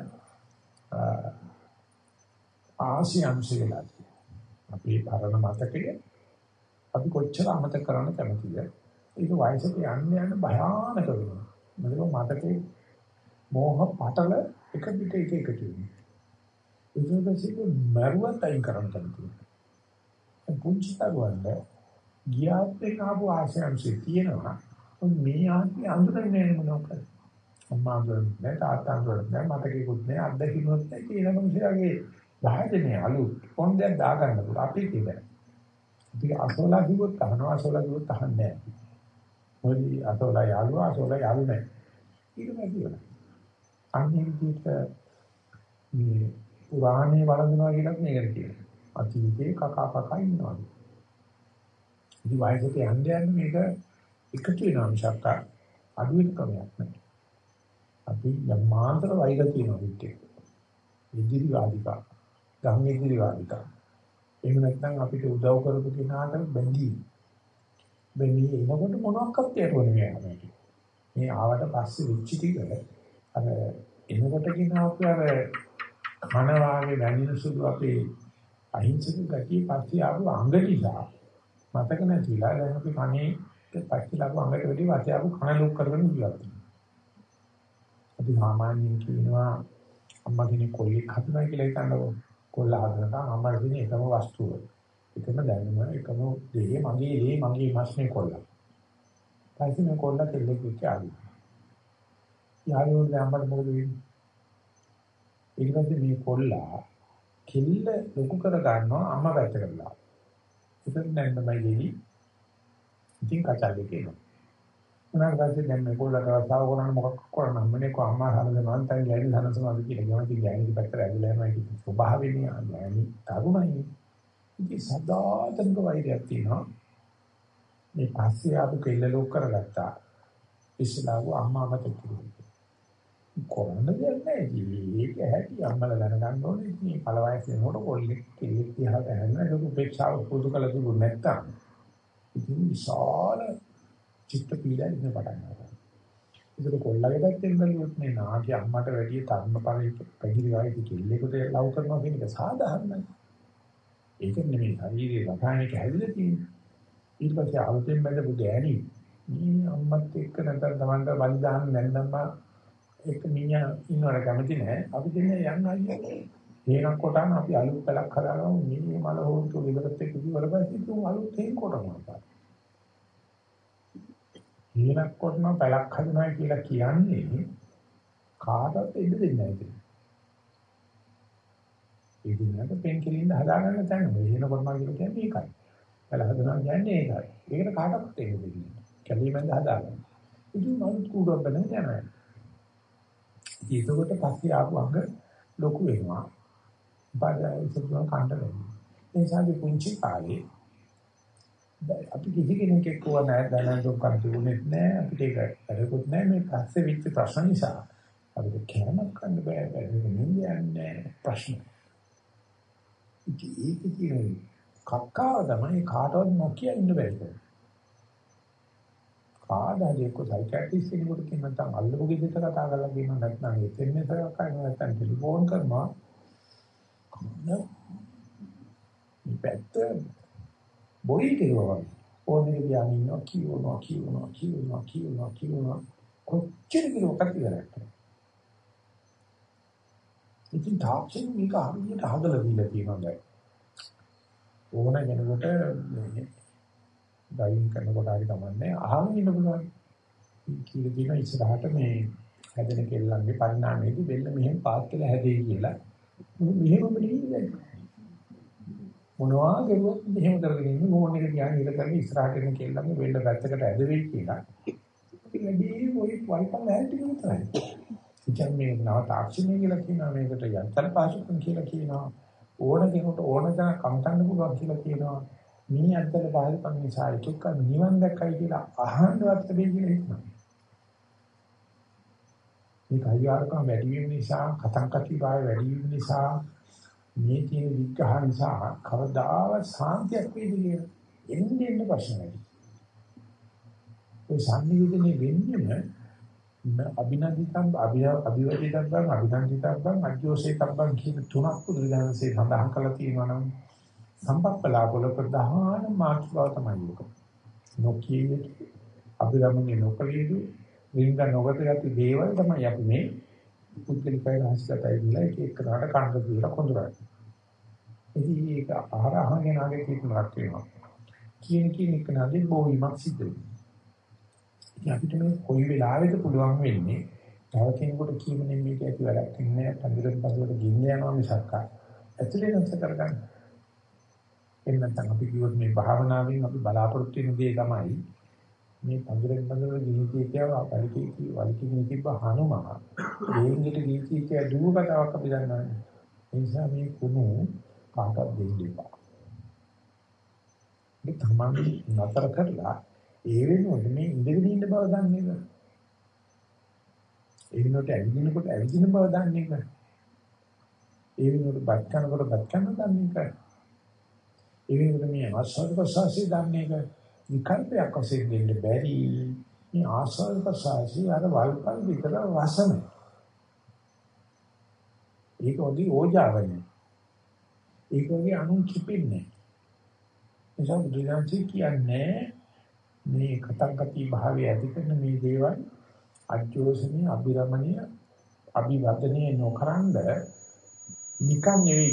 ආසියම්සෙලා අපි පරණ මතකය අපි කොච්චර අමතක කරන්න කැමතිද ඒක වයසට යන්න භයානක වෙනවා මොකද මතකේ මෝහ පටල එක පිට එක එකතු වෙනවා ඒක මරුවත් අයින් කරන්න කැමතියි පුංචි තරුවන්ට ගියාත් ආපු ආශයන්සේ තියෙනවා මේ ආත්මය අඳුරන්නේ මොනවද අම්මා අඳුරන්නේ තාත්තා අඳුරන්නේ මතකෙකුත් නෑ අත්දැකීමක් නෑ කියලා මොනසයාගේ භාජනය අලුත් කොන්දෙන් දාගන්න පුළුවන් අපි කියන්නේ. අපි අසෝලා කිව්වොත් අහනවා අසෝලා කිව්වොත් අහන්නේ නැහැ. මොකද අසෝලා යාළුවා අසෝලා යාළු නැහැ. ඊට පස්සේ කියනවා. අන්නේ විදිහට මේ පුරාණේ වළඳනවා කියලත් මේකට කියනවා. අතීතේ කකා ඉන්නවා. ඉතින් වයසට යන්න මේක එකතු වෙනවා මිසක් අඩු වෙන ක්‍රමයක් නැහැ. අපි යම්මාන්තර වෛර තියෙනවා විදිහට. ඉදිරිවාදිකා ගම් ඉදිරිවාදිකා එහෙම නැත්නම් අපිට උදව් කරපු කෙනාට බැඳී එනකොට මොනවාක්වත් යටවන්නේ නැහැ මේ ආවට පස්සේ වෙච්ච ටික අර එනකොට කිනාපු අර කන වාගේ වැනින සුදු අපේ අහිංසක ගතිය පස්සේ ආපු අංග නිසා මතක නැතිලා දැන් අපි කනේ පස්සේ ආපු අංගට වැඩි වාසිය ආපු කන ලොක් කරගෙන ඉන්නවා අපි සාමාන්‍යයෙන් කියනවා අම්මා කෙනෙක් කොල්ලෙක් හදනවා කියලා හිතන්නකො. කොල්ල හදනකම් අම්මා දෙන එකම වස්තුව. එකම දැනුම එකම දෙය මගේ මාස්නේ කොල්ලා. ඊපස්සේ මේ කොල්ලා කෙල්ලෙක් එක්ක ආවි. යාළුවෝ දැම්මම මොකද වෙන්නේ? ඊට පස්සේ මේ කොල්ලා කෙල්ල ලොකු කර ගන්නවා අම්මා පැත්තට දාලා. ඒක දැන් තමයි දෙවි. ඉතින් කචා දෙකේනවා. උනාගාසේ දැන් මේ කොල්ලට රසාව කරන්න මොකක් කරන්න හම්බනේ කො අම්මා හරදනවා නැත්නම් ගෑණි හරසනවා කියලා කියනවා. ඉතින් ගෑණි පැත්තට ඇදලා යනවා. ඒක ස්වභාවයෙන්ම ගෑණි තරුණයි. ඉතින් සදාතනික වෛරයක් තියෙනවා. මේ පස්සේ ආපු කෙල්ල ලොක් කරගත්තා. ඉස්සලාව අම්මා මත කිව්වා. කොරන්න දෙයක් නැහැ. ඒක ඇති අම්මලා දැනගන්න ඕනේ. මේ පළවයස් වෙනකොට කොල්ලෙක් කෙල්ලෙක් දිහා දැනන ඒක උපේක්ෂාව පුදු කළ තිබුණ නැත්තම්. ඉතින් විශාල චිත්ත පීඩා ඉන්න පටන් ගන්නවා. ඒක කොල්ලගේ පැත්තෙන් බැලුවොත් මේ නාටි අම්මට වැඩිය තරුණ පැහිරි වයසේ කෙල්ලෙකුට ලව් කරනවා කියන එක සාධාරණයි. ඒක නෙමෙයි ශරීරයේ රසායනික හැදිලා තියෙන්නේ. ඊට පස්සේ ආලෝකයෙන් බැලපු ගෑණි මේ අම්මත් එක්ක නැත්නම් Tamanta බලිදාන නැන්දම්ම එක මිනිහා ඉන්නවට කැමති නැහැ. අපි දෙන්නේ යන්න අයියෝ. හේනක් කොටන අපි අලුත් පැලක් හදාගමු. මේ මල හොන්තු විතරත් එක්ක කිව්වට පස්සේ තුන් අලුත් හේන් කොටනවා. හේනක් කොටන පැලක් හදනවා කියලා කියන්නේ කාටවත් ඉඩ දෙන්නේ නැහැ. ඒ දිනකට පෙන් කෙලින්ද හදාගන්න තැන. හේන කොටනවා කියලා කියන්නේ ඒකයි. පැල හදනවා කියන්නේ ඒකයි. ඒකට කාටවත් ඉඩ දෙන්නේ නැහැ. කැලීමෙන්ද හදාගන්න. ඉතින් අලුත් කූඩුවක් බඳගෙන යනවා. ඒකකට පස්සේ ආපු අංග ලොකු වෙනවා. බාහිර ඉස්සුවම කණ්ඩ වෙනවා. ඒ නිසා පුංචි කාලේ අපි කිසි කෙනෙක් එක්ක නැහැ දැනන් කන්තිුනේ නැහැ අපිට ඒක වැඩකුත් නැහැ මේ පස්සේ විච්ච ප්‍රශ්න නිසා අපිට කැමක් ගන්න බෑ බැලුම නියන්නේ ප්‍රශ්න. ඒක කියන්නේ කක්කා තමයි කාටවත් නොකිය ඉන්න බැහැ. කාදාදී එක්ක සයිකියාට්‍රිස්ට් කෙනෙකුට කියන නැත්නම් අල්ලපු ගෙදරට කතා කරලා කියනවා නැත්නම් SMS එකක් කරනවා නැත්නම් ටෙලිෆෝන් කරනවා මේ පැත්ත බොයි කියනවා ඕනේ ගියාම ඉන්නවා කියනවා කොච්චර කිලෝකට ඉවරක් ඉතින් තාක්ෂණ මේක හරියට හදලා දීලා තියෙනවා දැන් ඕන කෙනෙකුට ඩයිවිං කරනකොට හරි කමන්නේ අහගෙන ඉන්න පුළුවන් කීක දින ඉස්සරහට මේ හැදෙන කෙල්ලන්ගේ පරිණාමයේදී වෙන්න මෙහෙම පාත් කියලා හැදෙයි කියලා මෙහෙමම නෙවෙයි මොනවා කරුවත් මෙහෙම කරගෙන ඉන්න මොන එක කියන්නේ ඉල කරගෙන ඉස්සරහට එන කෙල්ලන්ගේ වෙන්න පැත්තකට ඇද වෙයි කියලා ඉතින් මේ මොයි වයිපල් හැටි විතරයි ඉතින් මේ නව තාක්ෂණය කියලා කියනවා මේකට යන්ත්‍ර පාසුකම් කියලා කියනවා ඕන කෙනෙකුට ඕන දා කම්තන්න පුළුවන් කියලා කියනවා මේ අතල බාහිරකම් නිසා එකක නිවන් දැක්කයි කියලා අහන්නවත් ලැබෙයි කියලා හිතනවා. මේ කයිවාරකම් වැඩි වීම නිසා, කතංකති භාවය වැඩි වීම නිසා, මේ තියෙන විග්‍රහ නිසා කවදාවත් සාන්තියක් වෙයිද කියලා එන්නේ ප්‍රශ්න වැඩි. ඒ සංනිවේදනයේ වෙන්නේම අභිනන්දිතම් අභිවදිතම් අජෝසේතම් කියන තුනක් පුදුරාංශේ සඳහන් කරලා තියෙනවා නම් සම්පප්පලාවල ප්‍රධාන මාතෘකාව තමයි ඒක. නොකියේ අභිරමණය නොකලියු වින්ද නොගත යති දේවල් තමයි අපි මේ පුද්ගලිකයි රහස්‍යතයි කියලා එක කරාට කණ්ඩ කියලා කොඳුරයි. ඉතින් ඒක ආහාරහගෙන ආගේ කීපයක් වෙනවා. කියන එක නදී බොහොමක් සිද්ධ වෙනවා. ඉතින් අපිට මේ කොයි වෙලාවෙද පුළුවන් වෙන්නේ තව කෙනෙකුට කියමනේ මේක ඇති වැඩක් නෑ පඳුරෙන් පඳුරට ගින්න යනවා මිසක් ඇතුලේ නැස කරගන්න. එන්නත් අපි කිව්වොත් මේ භාවනාවෙන් අපි බලාපොරොත්තු වෙන දේ තමයි මේ පඳුරෙන් පඳුරට ගිනි කියනවා වලිකී තිබ්බ හනුමා දෙයින්ට ගිනි කිය දුව කතාවක් අපි දන්නවා. ඒ නිසා මේ කුණු කාටවත් දෙන්න එපා. මේ තමයි නතර කරලා ඒ වෙනුවට මේ ඉඳගෙන ඉන්න බව දන්නේ නැහැ. ඒ වෙනුවට ඇවිදිනකොට ඇවිදින බව දන්නේ නැහැ. ඒ වෙනුවට බත් කනකොට බත් කන දන්නේ නැහැ. ඒ වෙනුවට මේ ආස්වාද ප්‍රසආසී දන්නේ නැහැ. විකල්පයක් වශයෙන් දෙන්න බැරි. මේ ආස්වාද ප්‍රසආසී අර වල්පල් විතර රසම. ඒක ඔදි ඕජාවනේ. ඒක ඔගේ අනුන් කිපින්නේ. එසම දුරාන්ති කියන්නේ මේ කතංගති භාවය ඇති කරන මේ දේවල් අජෝසනීය අභිරමණීය අභිවදනයේ නොකරනද නිකන් නෙවෙයි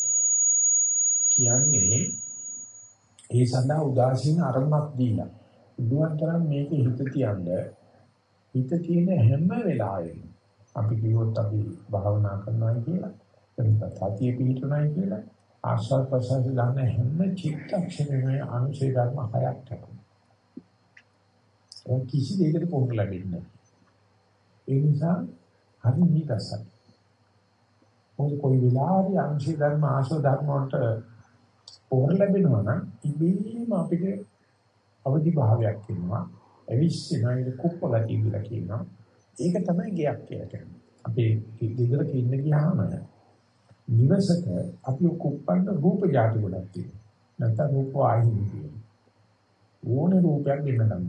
කියන්නේ ඒ සඳහා උදාසීන අරමුණක් දීලා බුදුන් තරම් මේකේ හිත තියන්න හිත තියෙන හැම වෙලාවෙම අපි කිව්වොත් අපි භාවනා කරනවා කියලා එතන සතිය පිහිටුනායි කියලා ආස්වාද ප්‍රසන්න ගන්න හැම චිත්තක්ෂණයම අනුශේ ධර්ම හයක් තියෙනවා. ඒ කිසි දෙයකට පොහොර ලැබෙන්නේ නැහැ. ඒ නිසා හරි නිදසක්. කොයි වෙලාවෙ අනුශේ ධර්ම ආසෝ ධර්ම වලට පොහොර ලැබෙනවා නම් ඉබේම අපිට අවදි භාවයක් වෙනවා. අවිශ්වනයේ කුප්පගතිය කියලා කියනවා. ඒක තමයි ගයක් කියලා කියන්නේ. අපි ගෙදරක ඉන්න ගියාම නිවසක අපි කුප්පන්න රූප જાති ගොඩක් තියෙනවා. නැත්නම් රූප වාහිනී තියෙනවා. ඕනේ රූපයක් දෙන්න ගන්න.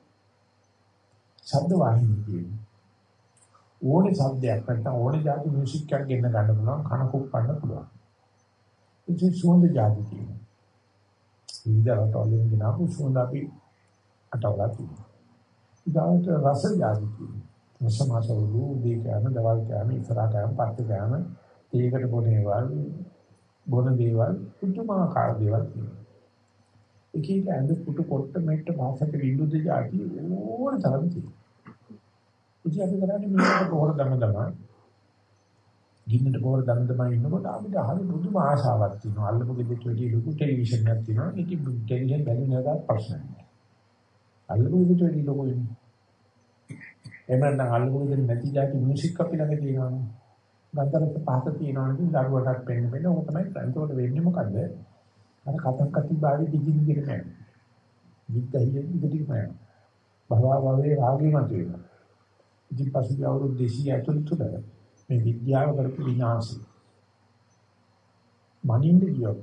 ශබ්ද වාහිනී තියෙනවා. ඕනේ ශබ්දයක් නැත්නම් ඕනේ જાති මියුසික් එකක් ගෙන්න ගන්න පුළුවන් කන කුප්පන්න පුළුවන්. ඉතින් සුවඳ જાති තියෙනවා. විවිධ රටවලින් ගෙනාවු සුවඳ අපි අටවලා තියෙනවා. ඊගාට රස જાති තියෙනවා. රසමාසවලු දීකයන් දවල් කෑම ඉස්සරහට යන පස්සේ කෑම ඒකට බොන දේවල් පුදුමාකාර දේවල් තියෙනවා. එක එක ඇඳ පුටු කොට මෙට්ට භාෂක විදුද જાති ඕන තරම් තියෙනවා. ඉතින් අපි කරන්නේ මේකට පොර දම ගින්නට පොර දම ඉන්නකොට අපිට හරි පුදුම ආශාවක් තියෙනවා. අල්ලපු ගෙදරට වැඩි ලොකු ටෙලිවිෂන් එකක් තියෙනවා. ඒකේ ටෙලිවිෂන් බැලුවේ නැදාත් ප්‍රශ්නයක් නෑ. අල්ලපු ගෙදරට වැඩි ලොකු වෙන්නේ. එහෙම නැත්නම් අල්ලපු ගෙදර නැති જાති මියුසික් අපි ළඟ තියෙනවානේ. ගන්තරත් පහත තියෙනවානේ දරුවටත් පෙන්න ඕක තමයි ඒකට වෙන්නේ මොකද්ද? අර කතක් කති බාවි දිගින් දිගට යනවා. විද්‍යාවේ ඉදිරියට යනවා. භවයේ රාගය මත වෙනවා. ඉතින් පසුගිය අවුරුදු 200 ඇතුළත මේ විද්‍යාව කරපු විනාශය. මනින්ද කියෝ.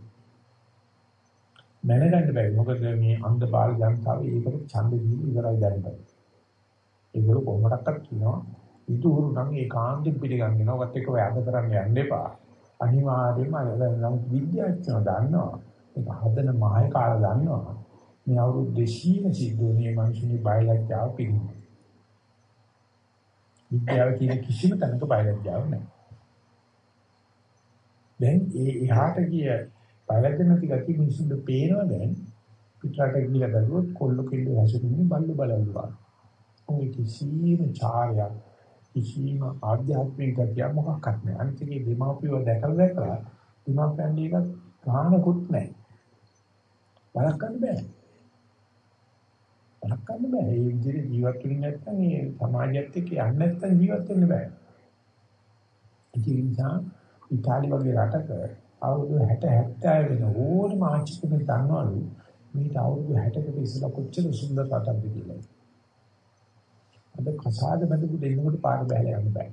මැනගන්න බැරි. මොකද මේ අන්ධ බාල ජනතාව ඒකට ඡන්ද දීලා ඉවරයි දැනගන්න. ඒගොල්ලෝ කොහොමඩක්වත් කියනවා ඉතුරු නම් ඒකාන්තයෙන් පිළිගන්නේ ඔකට එක වැද කරන්න යන්න එපා. අනිවාර්යයෙන්ම නම් විද්‍යාඥයෝ දන්නවා. ඒක හදන මහේ කාලා දන්නවා. මේ අවුරුදු 200 සිද්ධෝනේ මිනිස්සුනි බයලජ්ජාව පිළිගන්න. විද්‍යාව කියන කිසිම තැනක බයලජ්ජාවක් නැහැ. දැන් ඒ එහාට ගිය බයලජ්ජ නැති ගැටි මිනිස්සුන්ට පේනවා දැන් පිටරට ගිහලා බැලුවොත් කොල්ල කෙල්ල හැසිරෙන්නේ බල්ල බලවුවා. ඔය කිසිම චාරයක් කිසිම ආධ්‍යාත්මික ගතියක් මොකක්වත් නැහැ. අනිත් එකේ දෙමාපියව දැකලා දෙමාපියන් එක ගානකුත් නැහැ. බලකන්න බෑ. බලකන්න බෑ. ඒ විදිහට ජීවත් වෙන්න නැත්නම් මේ සමාජයත් එක්ක යන්න නැත්නම් ජීවත් වෙන්න බෑ. ඒ නිසා ඉතාලි වගේ රටක අවුරුදු 60 70 වෙන ඕනම ආචිකෙක් දන්නවලු මේට අවුරුදු 60කට ඉස්සෙල්ලා කොච්චර සුන්දර රටක්ද කියලා. අද කසාද බඳපු දෙන්නකොට පාර බැලලා යන්න බෑ.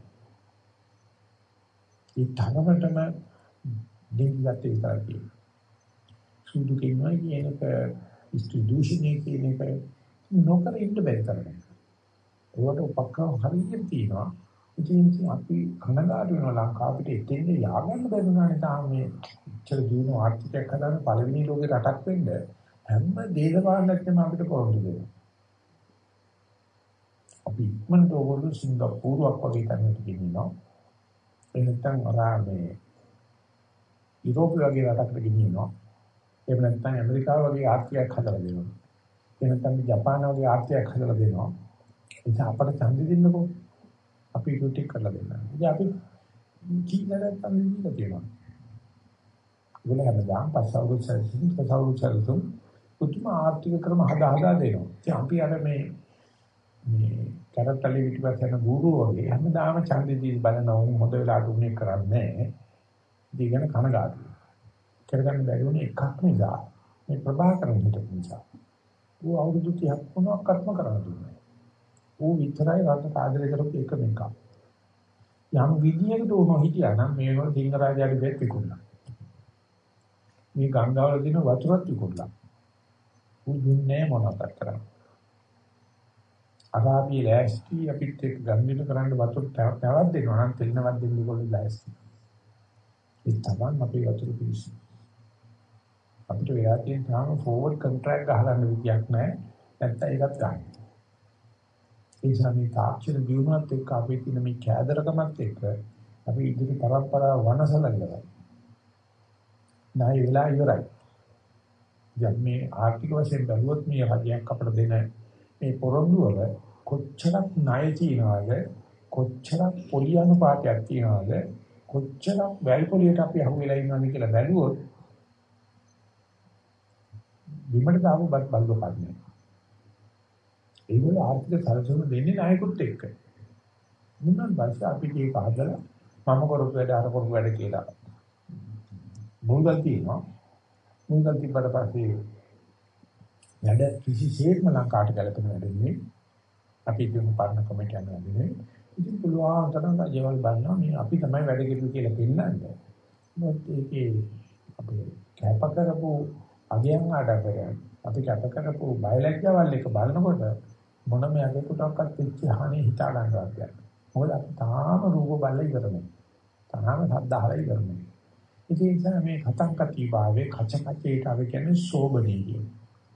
ඒ තරමටම දෙවියන්ට විතරයි. සුදු කියනවා කියන එක ඉස්තුදූෂණයේ කියන එක නොකර ඉන්න බැරි තරමයි. ඒකට උපක්‍රම හරියට තියෙනවා. ඉතින් අපි කනගාටු වෙනවා ලංකාවට එතෙන්ද ය아가න්න බැරුණානේ තාම මේ ඉච්ඡර දිනු ආර්ථිකයක් හදාන පළවෙනි ලෝකේ රටක් වෙන්න හැම දේශපාලනඥයම අපිට පොරොන්දු දෙනවා. අපි ඉක්මනට ඕගොල්ලෝ සිංගප්පූරුවක් වගේ තැනකට ගෙනියනවා. ඒ නැත්නම් අරාමේ යුරෝපය වගේ රටකට ගෙනියනවා. එහෙම නැත්නම් ඇමරිකාව වගේ ආර්ථිකයක් හදලා දෙනවා. එහෙම නැත්නම් ජපාන වගේ ආර්ථිකයක් හදලා දෙනවා. ඒක අපට ඡන්දෙ දෙන්නකෝ. අපි ඒක කරලා දෙන්න. ඉතින් අපි කීතරක් තමයි දීලා තියෙනවා. ඒගොල්ලෝ හැමදාම පස්සවුරුසල්සුම් පුදුම ආර්ථික ක්‍රම හදා දෙනවා. ඉතින් අපි අර මේ කරත්තලි පිටිපස්සෙන් ගුරු වගේ හැමදාම ඡන්දෙ දී බලන උන් හොඳ වෙලාවට උනේ කරන්නේ නැහැ. ඉතින් කනගාටුයි. කරගන්න බැරි වුණේ එකක් නිසා මේ ප්‍රභාකරන් හිටපු නිසා. ඌ අවුරුදු 30ක් මොනවත්ක්ම කරන්න දුන්නේ. ඌ විතරයි රට ආදරය කරපු එකම එක. යම් විදියකට උනෝ හිටියා නම් මේ වල සිංහරාජයාගේ දෙත් විකුණා. මේ ගංගාවල දින වතුරත් විකුණා. ඌ දුන්නේ මොනවද කරන්නේ. අරාබිය ලෑස්ති අපිට එක්ක ගම්මින කරන්න වතුර තවත් දෙනවා නම් තෙන්නවත් දෙන්න ඒගොල්ලෝ ලෑස්ති. ඒ තමයි අපේ වතුර පිළිසි. අපිට වෙලා තියෙන තාම ෆෝවර්ඩ් කොන්ට්‍රැක්ට් ගහගන්න විදියක් නැහැ. නැත්නම් ඒකත් ගන්න. ඒ සමේ තාක්ෂණ දියුණුවත් එක්ක අපේ තියෙන මේ කෑදරකමත් එක්ක අපි ඉදිරි පරම්පරාව වනසලනවා. ණය වෙලා ඉවරයි. දැන් මේ ආර්ථික වශයෙන් බැලුවොත් මේ රජයක් අපිට දෙන මේ පොරොන්දු වල කොච්චරක් ණය තියනවද, කොච්චරක් පොලි අනුපාතයක් තියනවද, කොච්චරක් වැල් පොලියට අපි අහුවෙලා ඉන්නවද කියලා බැලුවොත් විමඩ දාපු බත් බල්ලෝ කන්නේ. ඒගොල්ලෝ ආර්ථික සැලසුම දෙන්නේ ණයකුත් එක්ක. මුන්නන් බස් අපි කී පහදලා මම කරපු වැඩ අර කරපු වැඩ කියලා. මුල්ගල් තියෙනවා. මුල්ගල් තිබ්බට පස්සේ වැඩ කිසිසේත්ම ලංකාවට ගැලපෙන වැඩ නෙමෙයි. අපි දුන්න පරණ කමිටු යනවා නෙමෙයි. ඉතින් පුළුවන් තරම් ජීවල් බලනවා මේ අපි තමයි වැඩ කෙරුවේ කියලා පෙන්නන්නේ. මොකද ඒකේ අපි කැප කරපු අගයන් ආඩම්බරයන් අපි කැප කරපු බයලජ්ජාවල් එක බලනකොට මොනම යකෙකුටවත් වෙච්ච හානිය හිතා ගන්නවත් බැහැ. මොකද අපි තාම රූප බලලා ඉවරනේ. තාම ශබ්ද අහලා ඉවරනේ. ඉතින් ඒ නිසා මේ කතංකති භාවයේ කචකචේට අපි කියන්නේ සෝබනේ කියන.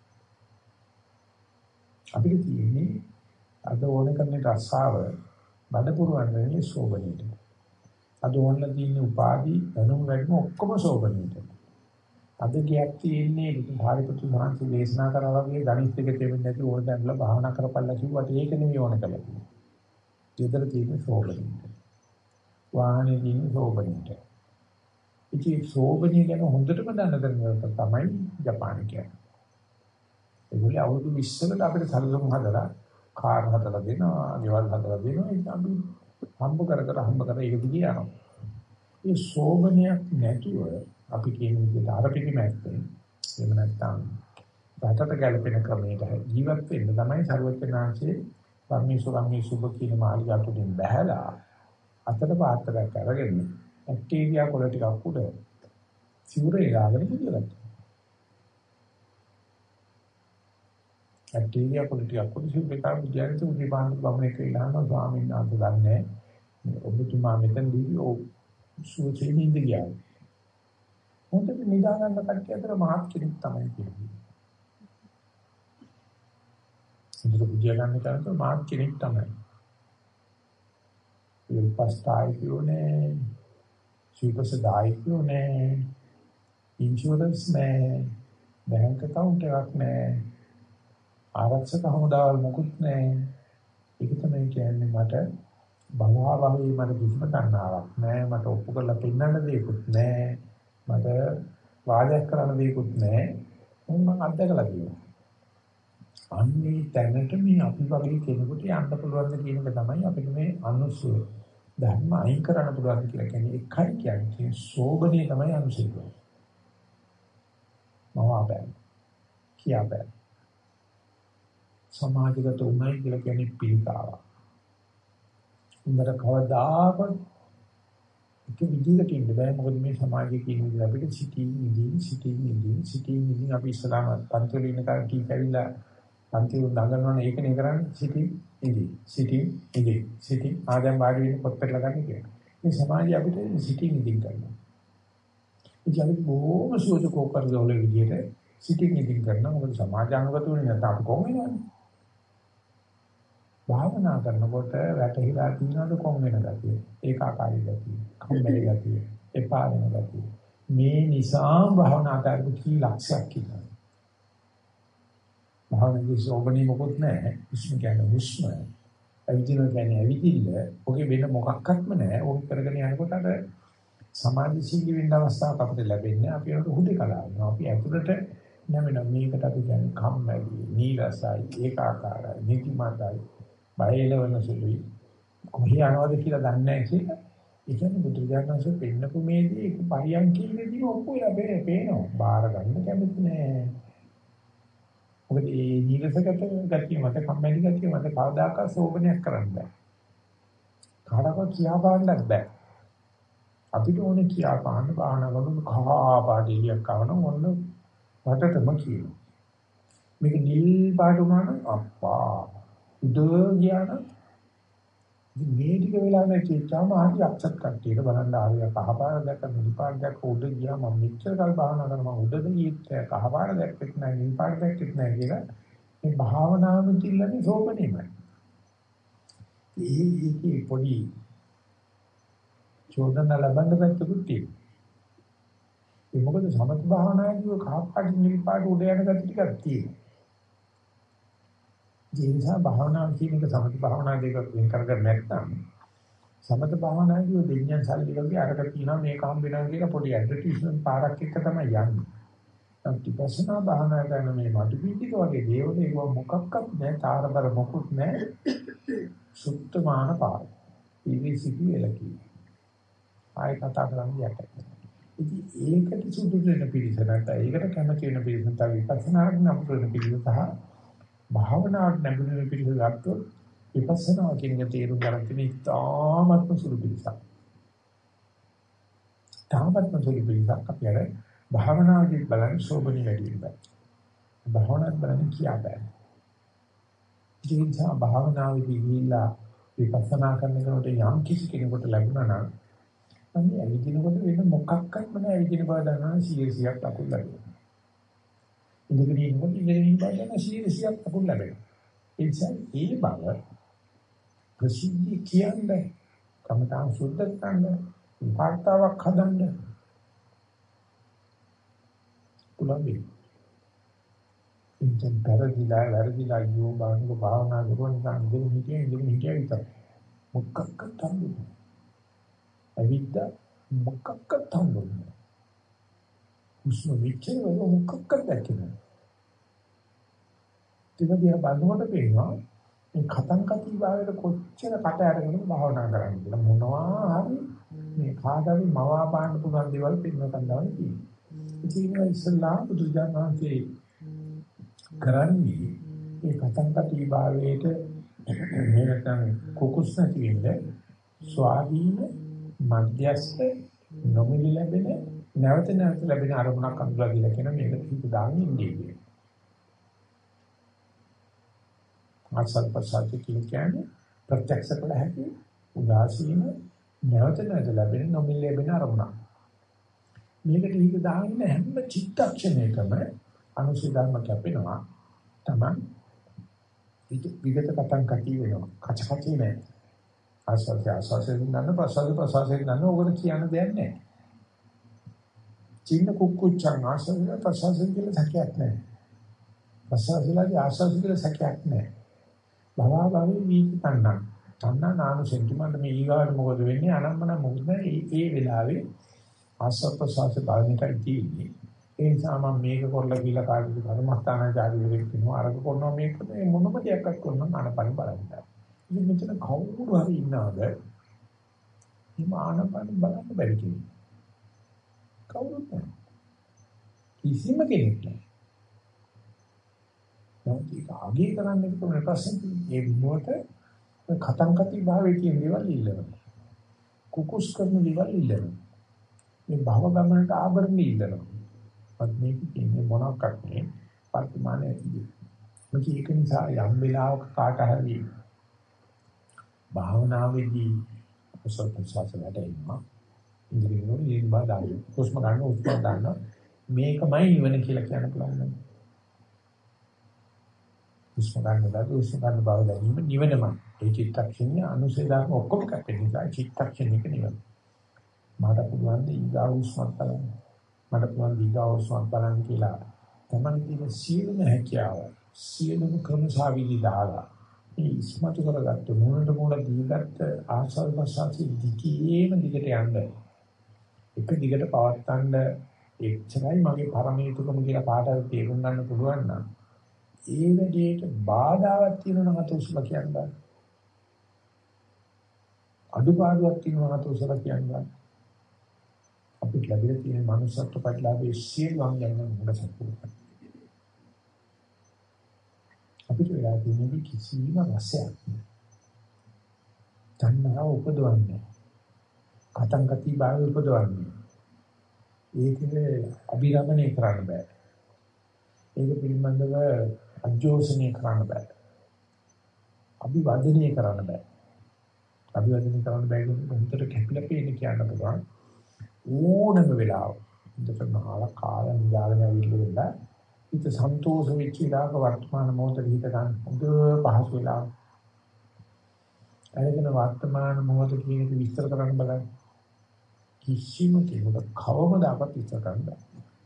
අපිට තියෙන්නේ අද ඕන කරන රස්සාව බඩ පුරවන්න වෙන්නේ සෝබනේට. අද ඕනලා තියෙන උපාදි දැනුම් වැඩිම ඔක්කොම සෝබනේට. අද ගියක් තියෙන්නේ භාරිපතු මහන්සි දේශනා කරා වගේ ගණිත එක තේමෙන්නේ නැති ඕන දැන්ලා භාවනා කරපල්ලා කිව්වට ඒක නෙමෙයි ඕන කළේ. ඊතර තියෙන්නේ සෝබනේට. වාහනේ තියෙන්නේ සෝබනේට. ඉතින් සෝබනේ ගැන හොඳටම දැනගන්නවට තමයි ජපානය කියන්නේ. ඒගොල්ලෝ අවුරුදු 20කට අපිට සැලසුම් හදලා කාර් හදලා දෙනවා, ගෙවල් හදලා දෙනවා. ඒක අපි හම්බ කර ඒක දිගේ යනවා. මේ සෝබනයක් නැතුව අපි කියන විදිහට ආරපිටි මැත්තේ එහෙම නැත්නම් රටට ගැලපෙන ක්‍රමයකට ජීවත් වෙන්න තමයි සර්වඥාන්සේ පරමේශ්වරන්ගේ සුභ කියන මාළිගාව තුලින් බහැලා අතට පාත්‍රයක් අරගෙන බැක්ටීරියා කොළ ටිකක් උඩ සිවුරේ දාගෙන ඉඳලා බැක්ටීරියා කොළ ටිකක් උඩ සිවුරේ දාගෙන ඉඳලා උදිපාන ගමනේ කියලා ස්වාමීන් වහන්සේ දන්නේ ඔබතුමා මෙතනදී සුවචේ නිඳ ගියා. මොකද නිදාගන්න කට්ටිය අතර මහත් කෙනෙක් තමයි කියන්නේ. ඉතින් පුජා ගන්න කරනකොට මහත් කෙනෙක් තමයි. විපස්සායි කියෝනේ, සීපසදායි කියෝනේ, ඉන්ෂුරන්ස් නෑ, බැංක account එකක් නෑ, ආරක්ෂක හමුදාවල් මොකුත් නෑ. ඒක තමයි කියන්නේ මට බලාවහේ මට කිසිම තණ්හාවක් නෑ, මට ඔප්පු කරලා පෙන්නන්න දෙයක්වත් නෑ. මට වාදයක් කරන්න දෙයක්වත් නැහැ. මම අත්දකලා තියෙනවා. අන්නේ තැනට මේ අපි වගේ කෙනෙකුට යන්න පුළුවන් ද කියන එක තමයි අපිට මේ අනුසය ධර්ම අයින් කරන්න පුළුවන් කියලා කියන්නේ. එකයි කියන්නේ සෝබනේ තමයි අනුසය කියන්නේ. මවාපෑම. කියාපෑම. සමාජගත උනායි කියලා කියන්නේ පිළිකාවක්. උන්දර කවදාකවත් ඒක විදිහට ඉන්න බෑ. මොකද මේ සමාජයේ කියන විදිහ අපිට සිටින් අපි ඉස්සලාම පන්තිවල ඉන්න කාට කී කැවිලා පන්තිවල දඟනවනේ ඒකනේ කරන්නේ සිටින් ආදම් වාඩි වෙන පොත් පෙරලා ගන්න කියලා. මේ සමාජය අපිට සිටින් ඉඳින් කරනවා. ඉතින් අපි බොහොම සුවදකෝ කරගවල විදිහට සිටින් ඉඳින් කරනවා. මොකද සමාජානුගත වෙන්නේ නැත්නම් අපි කොහොම වෙනවද? භාවනා කරනකොට වැටහිලා තියෙනවද කොම් වෙන ගතිය, ඒකාකාරී ගතිය, කම්මැලි ගතිය, එපා වෙන ගතිය. මේ නිසා භාවනා කරපු කී ලක්ෂයක් කියනවා. භාවනාවේ සෝබණී මොකොත් නැහැ. හුස්ම කියන්නේ හුස්ම. අවිදින කියන්නේ අවිදිල්ල. ඔගේ වෙන මොකක්වත්ම නැහැ. ඕක කරගෙන යනකොට අර සමාධිශීලී වෙන්න අවස්ථාවක් අපිට ලැබෙන්නේ. අපි ඒකට හුදේකලා වෙනවා. අපි ඇතුළට නැමෙන මේකට අපි කියන්නේ කම්මැලි, නීරසයි, ඒකාකාරයි, නිදිමතයි, බයලවන සුළුයි. කොහේ යනවද කියලා දන්නේ නැහැ කියලා. ඒ කියන්නේ බුදුරජාණන්සේ පෙන්නපු මේදී ඒක පරියන්කේදී ඔක්කොම පේනවා. බාර ගන්න කැමති නෑ. මොකද මේ නීරසගත ගතිය මත කම්මැලි ගතිය මත කවදාකවත් සෝබනයක් කරන්න බෑ. කාටවත් කියා පාන්නත් බෑ. අපිට ඕනේ කියා පාන්න බාහනවලු කහා පාටියක් කවන මොන වටටම කියනවා. මේක නිල් පාට උනා නම් අප්පා උද ගියාන මේ ටික වෙලා නැතිවම ආදි අක්ෂත් කට්ටියට බලන්න ආවිය කහපාර දැක්ක නිල් පාට දැක්ක උඩ ගියා මම මෙච්චර කල් භාවනා කරනවා මම උඩද ගියෙත් කහපාර දැක්කෙත් නැහැ නිල් පාට දැක්කෙත් නැහැ කියලා මේ භාවනාවෙන් තිල්ලන්නේ සෝබනේමයි. ඒකේ පොඩි චෝදන ලබන්න පැත්තකුත් තියෙනවා. ඒ මොකද සමථ භාවනාදී කාපාටි නිල්පාට උඩ යන ගති ටිකක් තියෙනවා. ඒ නිසා භාවනා කියන එක සමථ භාවනා දෙකක් වෙන් කරගන්න නැත්නම් සමථ භාවනාදී දෙඤ්ඤන් සල්ලි වගේ අරකට තියෙනවා මේක හම් වෙනවා කියලා පොඩි ඇඩ්වර්ටයිස්මන්ට් පාරක් එක තමයි යන්නේ. විපස්සනා භාවනා කරන මේ මදුපිටික වගේ දේවල් ඒක මොකක්වත් නැහැ තාරබර මොකුත් නැහැ සුත්තමාන පාර. ඉවිසිපි එලකි. ආය කතා කරන්නේ යට. ඉතින් ඒකට සුදුසු වෙන පිළිස නැත්නම් ඒකට කැමති වෙන පිළිස තමයි විපස්සනාට නම් කරන පිළිස සහ භාවනාවට නැඹුරු වෙන පිළිස ගත්තොත් විපස්සනා කියන තේරුම් ගන්න තියෙන ඉතාමත්ම සුළු පිළිසක්. තාමත්ම සුළු පිළිසක් අපිට භාවනාවේ බලන සෝබනි වැඩි වෙනවා. භාවනාවත් බලන්න කියා බෑ. ඒ නිසා භාවනාවේදී ගිහිල්ලා විපස්සනා කරනකොට යම් කිසි කෙනෙකුට ලැබුණා නම් අනේ ඇවිදිනකොට වෙන මොකක්වත් නැහැ ඇවිදින බව දන්නා 100ක් අකුල් ලැබෙනවා. ඉඳගෙන ඉන්නකොට ඉඳගෙන ඉන්න බව දන්නා 100ක් අකුල් ලැබෙනවා. ඒ නිසා ඒ බව ප්‍රසිද්ධ කියන්නේ කමතාන් සුද්ධ කරන්න වාර්තාවක් හදන්න පුළුවන්. ඉතින් වැරදිලා යෝගානුක භාවනා කරන ඉඳගෙන හිටියා විතර මොකක්වත් හම්බුනේ. අවිද්ද මොකක්වත් හම්බුනේ. උස්ම විචේ වල මොකක්වත් දැක්කේ. ඉතින් බලනකොට පේනවා මේ කතං කති භාවයට කොච්චර කට අරගෙන භාවනා කරන්නේ කියලා මොනවා හරි මේ කාටරි මවා පාන්න පුළුවන් දේවල් පින්නකන් දාන්නේ තියෙනවා. ඉතින් ඉස්සල්ලා බුදුජානනාංශේ කරන්නේ මේ කතං කති භාවයට මෙතන කුකුස් නැති වෙන්නේ ස්වාධීන මධ්‍යස්ථ නොමිලි ලැබෙන නැවත ලැබෙන අරමුණක් අඳුරලා කියලා කියන මේක හිත දාන්නේ ඉන්නේ. ආසල් ප්‍රසාරති කියන්නේ ප්‍රත්‍යක්ෂ කළ හැකි උදාසීන නැවත ලැබෙන නොමිලි ලැබෙන අරමුණක්. මේකට හිත දාන්නේ හැම චිත්තක්ෂණයකම අනුසය ධර්ම කැපෙනවා. තමයි විගත කතං කටි වෙනවා. කචකචි නෑ. ආස්වාදයෙන් නන්න ප්‍රසාරයෙන් නන්න ඕකට කියන්න දෙයක් නෑ. චින්න කුක්කුච්චං ආස්වාදයෙන් ප්‍රසාරයෙන් කියලා සැකයක් නෑ. ප්‍රසාරයේදී ආස්වාදයෙන් කියලා සැකයක් නෑ. භවභාවී වීති තණ්හා නානු සෙන්ටිමන්ට් මේ ඊගාට මොකද වෙන්නේ අනම්මන මොකද ඒ වෙලාවේ ආස්වාද ප්‍රසාර භාවනිකයි තියෙන්නේ. ඒ නිසා මම මේක කරලා කියලා කාටද කර්මස්ථානාචාර්යවරයෙක් කියනවා අරක කරනවා මේක මොනම දෙයක්වත් කරනවා අනපන බලන්න. ඉතින් මෙතන කවුරු හරි ඉන්නවද? මේ ආනපන බලන්න බැරි කෙනෙක්. කවුරුත් නැහැ. කිසිම කෙනෙක් නැහැ. ඒක ආගේ කරන්න පුළුවන් ප්‍රශ්නේ මේ විනෝත කතං කති භාවයේ තියෙන දේවල් ඉල්ලනවා. කුකුස් කරන දේවල් ඉල්ලනවා. මේ භව ගමනට ආවරණ ඉල්ලනවා. පත් මේක කියන්නේ මොනක්වත් නෙවෙයි වර්තමානයේදී. මේක නිසා යම් වෙලාවක කාට හරි භාවනාවේදී ප්‍රසන්නසසලට ඉන්නවා. ඉන්ද්‍රියෝ ඊන් බාදායි. හුස්ම ගන්න උත්සාහ ගන්න මේකමයි නිවන කියලා කියන්න පුළුවන්. හුස්ම ගන්න බව දැනීම නිවනමයි. ඒ චිත්තක්ෂණයේ අනුසය ධර්ම ඔක්කොම කැපෙන නිසා චිත්තක්ෂණික නිවන. මට පුළුවන් ද ඊගා හුස්මක් බලන්න. මට පුළුවන් ඊගා හුස්මක් බලන්න කියලා. තමයි තියෙන සියලුම හැකියාව සියලුම ක්‍රමසාවිලි දාලා මේ ඉස්මතු කරගත්ත මොනට මොන දීගත්ත ආසල් ප්‍රසාරී දිගේම දිගට යන්න. එක දිගට පවත්තන්න එච්චරයි මගේ පරමේතුකම කියලා කාටද තේරුම් ගන්න පුළුවන් නම් ඒ වැඩේට බාධාවක් තියෙනවා නම් අතෝසලා කියන්නේ. අඩුපාඩුවක් තියෙනවා නම් අතෝසලා කියන්නේ. අපිට ලැබිලා තියෙන මනුස්සත්ව ප්‍රතිලාභයේ සියලුම යන මොකද සම්පූර්ණ. අපිට වෙලා තියෙන කිසිම රසයක් නෑ. තණ්හාව උපදවන්නේ. කතං ගති භාවය උපදවන්නේ. ඒකේ අභිරමණය කරන්න බෑ. ඒක පිළිබඳව අජෝසනය කරන්න බෑ. අභිවදනය කරන්න බෑ. අභිවදනය කරන්න බෑ කියන්නේ හොඳට කැපිලා පේන්න කියන්න පුළුවන්. ඕනම වෙලාව හොඳට මහාල කාලා නිදාගෙන ඇවිල්ලා හිත සන්තෝෂ වෙච්ච ඉලාක වර්තමාන මොහොතේ හිත ගන්න හොඳ පහසු වෙලාව. අරගෙන වර්තමාන මොහොත කියන එක විස්තර කරන්න බලන්න. කිසිම කෙනෙකුට කවමදාකවත් විස්තර කරන්න බෑ.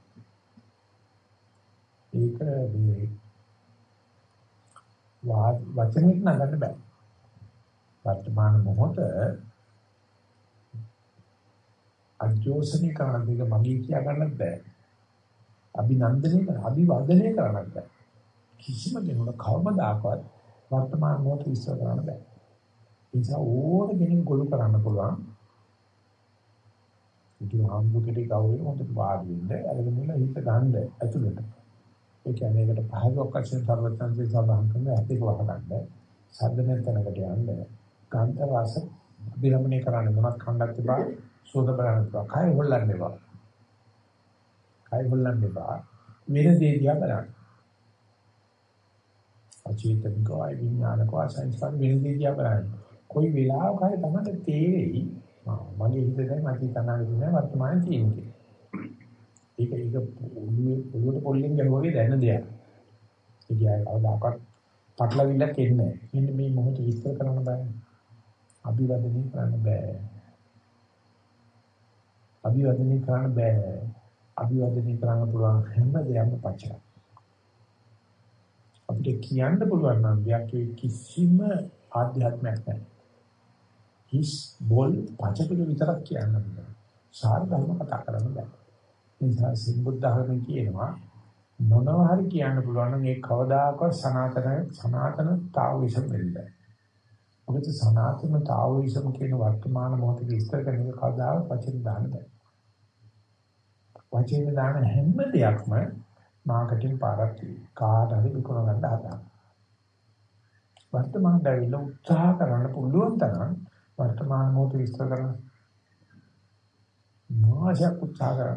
ඒක මේ වචනෙත් නගන්න බෑ. වර්තමාන මොහොත අජෝසනී කරන දෙක මගේ කියා ගන්නත් බෑ. අභිවර්ධනය කරන්නත් බෑ. කිසිම කෙනෙකුට කවමදාකවත් වර්තමාන මොහොත විස්තර කරන්න බෑ. ඒ නිසා ඕන කෙනෙක් ගොනු කරන්න පුළුවන්. ඉතින් ආම්බුකේ ගෞරවය හොඳට වාඩි වෙන්න අරගෙන ඉන්න හිත ගන්න ඇතුළට. ඒ කියන්නේ ඒකට පහලක් වශයෙන් සර්වඥාන්සේ සඳහන් කරන ඇතික වහගන්න. සද්ද නැතනකට යන්න. කාන්ත රස අභිරමණය කරන්න මොනක් කණ්ඩක් තිබා සෝද බලන්න තිබා. කය හොල්ලන්න එපා. කය හොල්ලන්න එපා. වෙන දේ දිහා බලන්න. අචේතනිකව විඥානිකව සංස්කාර වෙන දේ දිහා බලන්න. කොයි වෙලාවක හරි තමයි තේරෙයි මගේ හිත දැන් අතීතනාගේ නෑ වර්තමානයේ තියෙන්නේ. ඒක ඔළුවට පොල්ලෙන් ගහුවාගේ දැනෙන දෙයක්. ඒ කියන්නේ අවදාකත් පටලවිල්ලක් එන්නේ නෑ. මෙන්න මේ මොහොත විස්තර කරන්න බෑ. අභිවදනය කරන්න බෑ. අභිවදනය කරන්න බෑ. අභිවදනය කරන්න පුළුවන් හැම දෙයක්ම පචර. අපිට කියන්න පුළුවන් නම් දෙයක් කිසිම ආධ්‍යාත්මයක් නැහැ. හිස් බෝල් පචකල විතරක් කියන්න බෑ. සාර ධර්ම කතා කරන්න බෑ. ඒ නිසා සිංහබුද්ධ ධර්මයෙන් කියනවා මොනවා හරි කියන්න පුළුවන් නම් ඒ කවදාකවත් සනාතනතාවීසම් වෙන්නේ. මොකද සනාතනතාවීසම් කියන වර්තමාන මොහොතේ විස්තර කරන එක කවදාවත් වචන දාන්න බෑ. වචන දාන හැම දෙයක්ම මාකටිං පාරක් කාට හරි විකුණ ගන්න හදනවා. වර්තමාන දැවිල්ල උත්සාහ කරන්න පුළුවන් තරම් වර්තමාන මොහොත විස්තර කරන්න. මාසයක් උත්සාහ කරන්න.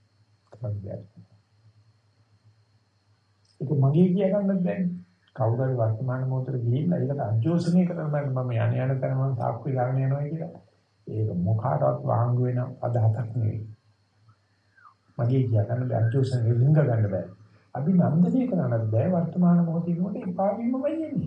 ඒක මගේ කිය ගන්නත් බැහැ. කවුරු හරි වර්තමාන මොහොතේ ගිහිල්ලා ඒකට අජෝසනය කරන මම යන තැන මම සාක්ෂි දාගෙන යනවා කියලා. ඒක මොකාටවත් වාංගු වෙන අදහසක් නෙවෙයි. මගේ කිය ගන්න බැහැ අජෝසනය ලිංග ගන්න බෑ. අභිනන්දනය කරන්නත් බෑ වර්තමාන මොහොතේ කොට එපා වීමමයි එන්නේ.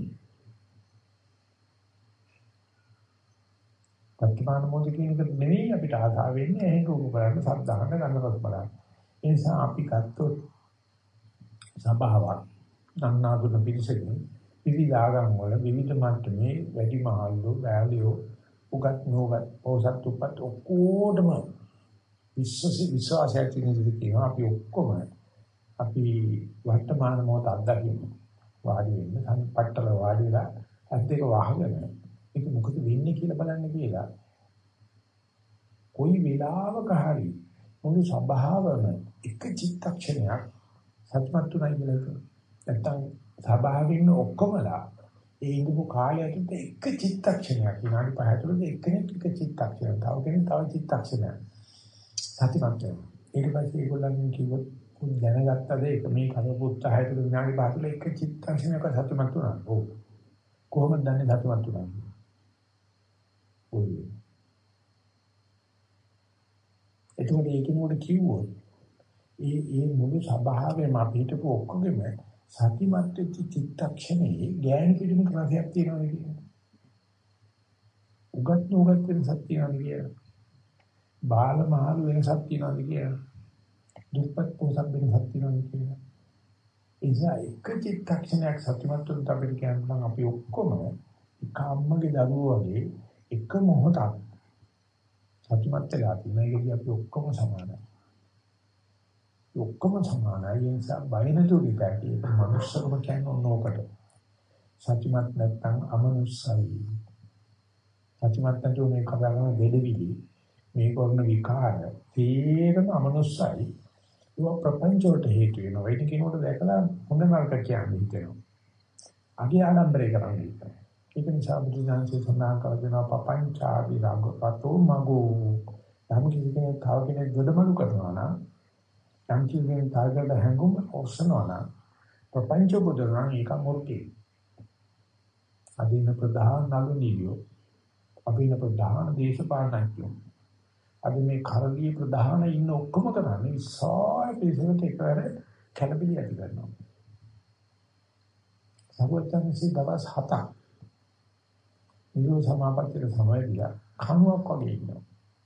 වර්තමාන මොහොතේ කියන එක නෙවෙයි අපිට ආසාව වෙන්නේ එහෙන් රූප බලන්න සද්ධාහන ගන්න රස බලන්න. ඒ නිසා අපි ගත්තොත් සබාවක් නන්නාදුන පිළිසකින් විවිධාගම් වල විවිධ මට්ටමේ වැඩි මහල්ලු වැලියෝ උගත් නෝගත් පොසත් උපත් ඔක්කොටම විශ්වාසයක් තියෙනවා අපි ඔක්කොම අපි වර්තමාන මොහොත අත්දකින්න වාඩි වෙන්න සම්පත්තල වාඩිලා අද්දේක වහගෙන ඒක මොකද වෙන්නේ කියලා බලන්න කියලා කොයි වෙලාවක හරි මුළු සබාවම එක චිත්තක්ෂණයක් සත්‍යමත් උනායි කියලා කියනවා. නැත්තම් සබාවේ ඉන්න ඔක්කොමලා ඒ ඉඳපු කාලය ඇතුළත එක චිත්තක්ෂණයක් විනාඩි 5 ඇතුළත එක්කෙනෙක් එක චිත්තක්ෂණයක් තව කෙනෙක් තව චිත්තක්ෂණයක් සත්‍යමත් වෙනවා. ඊට පස්සේ ඒගොල්ලන් කිව්වොත් දැනගත්තද ඒක මේ කරපු උත්සාහය තුළ විනාඩි 5 තුළ එක චිත්තක්ෂණයක සතුටුමත් වුණා. ඔව්. කොහොමද දන්නේ සතුටුමත් වුණා? ඔව්. එතකොට ඒකෙන් උඩ කිව්වොත් ඒ මුළු සබාවෙම අපි හිටපු ඔක්කොගෙම සතිමත් වෙච්ච චිත්තක්ෂණේ ඥාන පිළිම ක්‍රමයක් තියෙනවා කියන්නේ. උගත් නුගත් වෙනසක් තියෙනවා කියන්නේ. බාල මහලු වෙනසක් තියෙනවා කියන්නේ. දුප්පත් පොසත් වෙනසක් තියෙනවා කියන්නේ. ඒ නිසා එක චිත්තක්ෂණයක් සතුටුමත් වුණත් අපිට කියන්න අපි ඔක්කොම එක අම්මගේ දරුවෝ වගේ එක මොහොතක් සතුටුමත් වෙලා තියෙනවා. ඒකදී අපි ඔක්කොම සමානයි. ඔක්කොම සමානයි. ඒ නිසා බය නැතුව ඉපැටි ඒක මනුස්සකම කියන්නේ ඕනකට. සතුටුමත් නැත්නම් අමනුස්සයි. සතුටුමත් නැතුව මේ කතාවම දෙඩවිලි මේ කරන විකාර තේරම අමනුස්සයි. ඒක ප්‍රපංචයට හේතු වෙනවා. ඒක කෙනෙකුට දැකලා හොඳ නරක කියන්නේ හිතෙනවා. අගේ ආඩම්බරේ කරන්නේ හිතනවා. ඒක නිසා බුදුසසුනේ සඳහන් කර දෙනවා පපංචා විරාගපතෝ මගෝ. යම් කෙනෙක් තව කෙනෙක් ගොඩමලු කරනවා නම් යම් කෙනෙක් තාගල හැංගුම ඔස්සනවා නම් ප්‍රපංච බුදුරණ ඒක මොර්කේ. අදින ප්‍රධාන නළු නිලියෝ අභින ප්‍රධාන දේශපාලනඥයෝ අද මේ කරලිය ප්‍රධාන ඉන්න ඔක්කොම කරන්නේ විශාල පිළිසකට එකවර කැළඹිලි ඇති කරනවා. සර්වඥාන්සේ දවස් 7ක් නිරෝධ සමාපත්තියට සමවැදියා කණුවක් වගේ ඉන්නවා.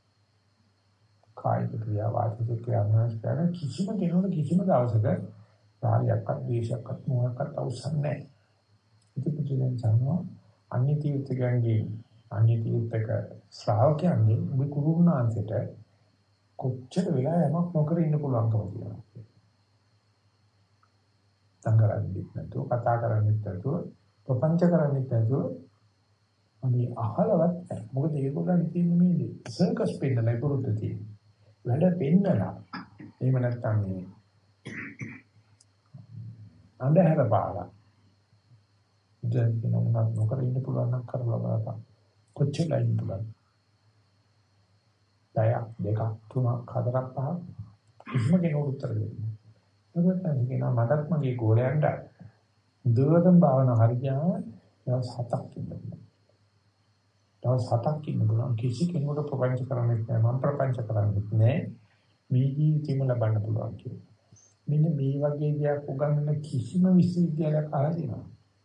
කායික ක්‍රියා වාචික ක්‍රියා මානසික කිසිම කෙනෙකුට කිසිම දවසක රාගයක්වත් ද්වේෂයක්වත් මොහොතක්වත් අවසන් නැහැ. ඉතිපිටෙන් යනවා අන්‍ය තීර්ථකයන්ගේ අන්‍ය තීර්ථක ශ්‍රාවකයන්ගේ උඹ කුරුණාන්තයට කොච්චර වෙලා යමක් නොකර ඉන්න පුළුවන්කම කියලා. සංගරන්නේ නැතුව කතා කරන්නේ නැතුව ප්‍රපංච කරන්නේ නැතුව අනේ අහලවත් නැහැ. මොකද ඒගොල්ලන් තියෙන්නේ මේ සර්කස් පෙන්නලා පුරුද්ද තියෙන්නේ. වැඩ පෙන්නලා එහෙම නැත්නම් මේ අන්ධහර පාලා දැන් මොනවද නොකර ඉන්න පුළුවන් නම් කරලා බලන්න. කොච්චර ඉන්න පුළුවන්. දයා දෙක තුනක් හතරක් පහක් කිසිම කෙනෙකුට උත්තර දෙන්නේ. ඒකට කියනවා මටත් මගේ ගෝලයන්ට දුරටම භාවනා හරියම දවස් 7ක් ඉන්නවා. දවස් 7ක් ඉන්න පුළුවන් කිසි කෙනෙකුට ප්‍රපංච කරන්නේ නැහැ. මම ප්‍රපංච කරන්නේ නැහැ. මේ ජීවිතේම ලබන්න පුළුවන් කියලා. මෙන්න මේ වගේ දේක් උගන්වන කිසිම විශ්වවිද්‍යාලයක අහලා තියෙනවා.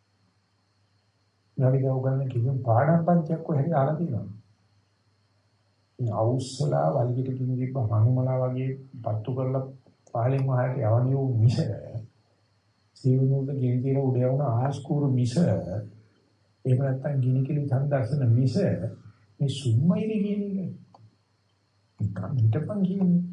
නවිද උගන්වන කිසිම පාඩම් පන්තියක් කොහෙද අහලා තියෙනවා. මේ අවුස්සලා වලිගට ගිනි දීප හනුමලා වගේ පත්තු කරලා පාලෙන් වහයට යවන්නේ වූ මිස සීවුනුද ගිනි තියලා උඩ යවන ආස්කූරු මිස එහෙම නැත්නම් ගිනි කිලි සම්දර්ශන මිස මේ සුම්මයිනේ කියන්නේ කන්ටපන්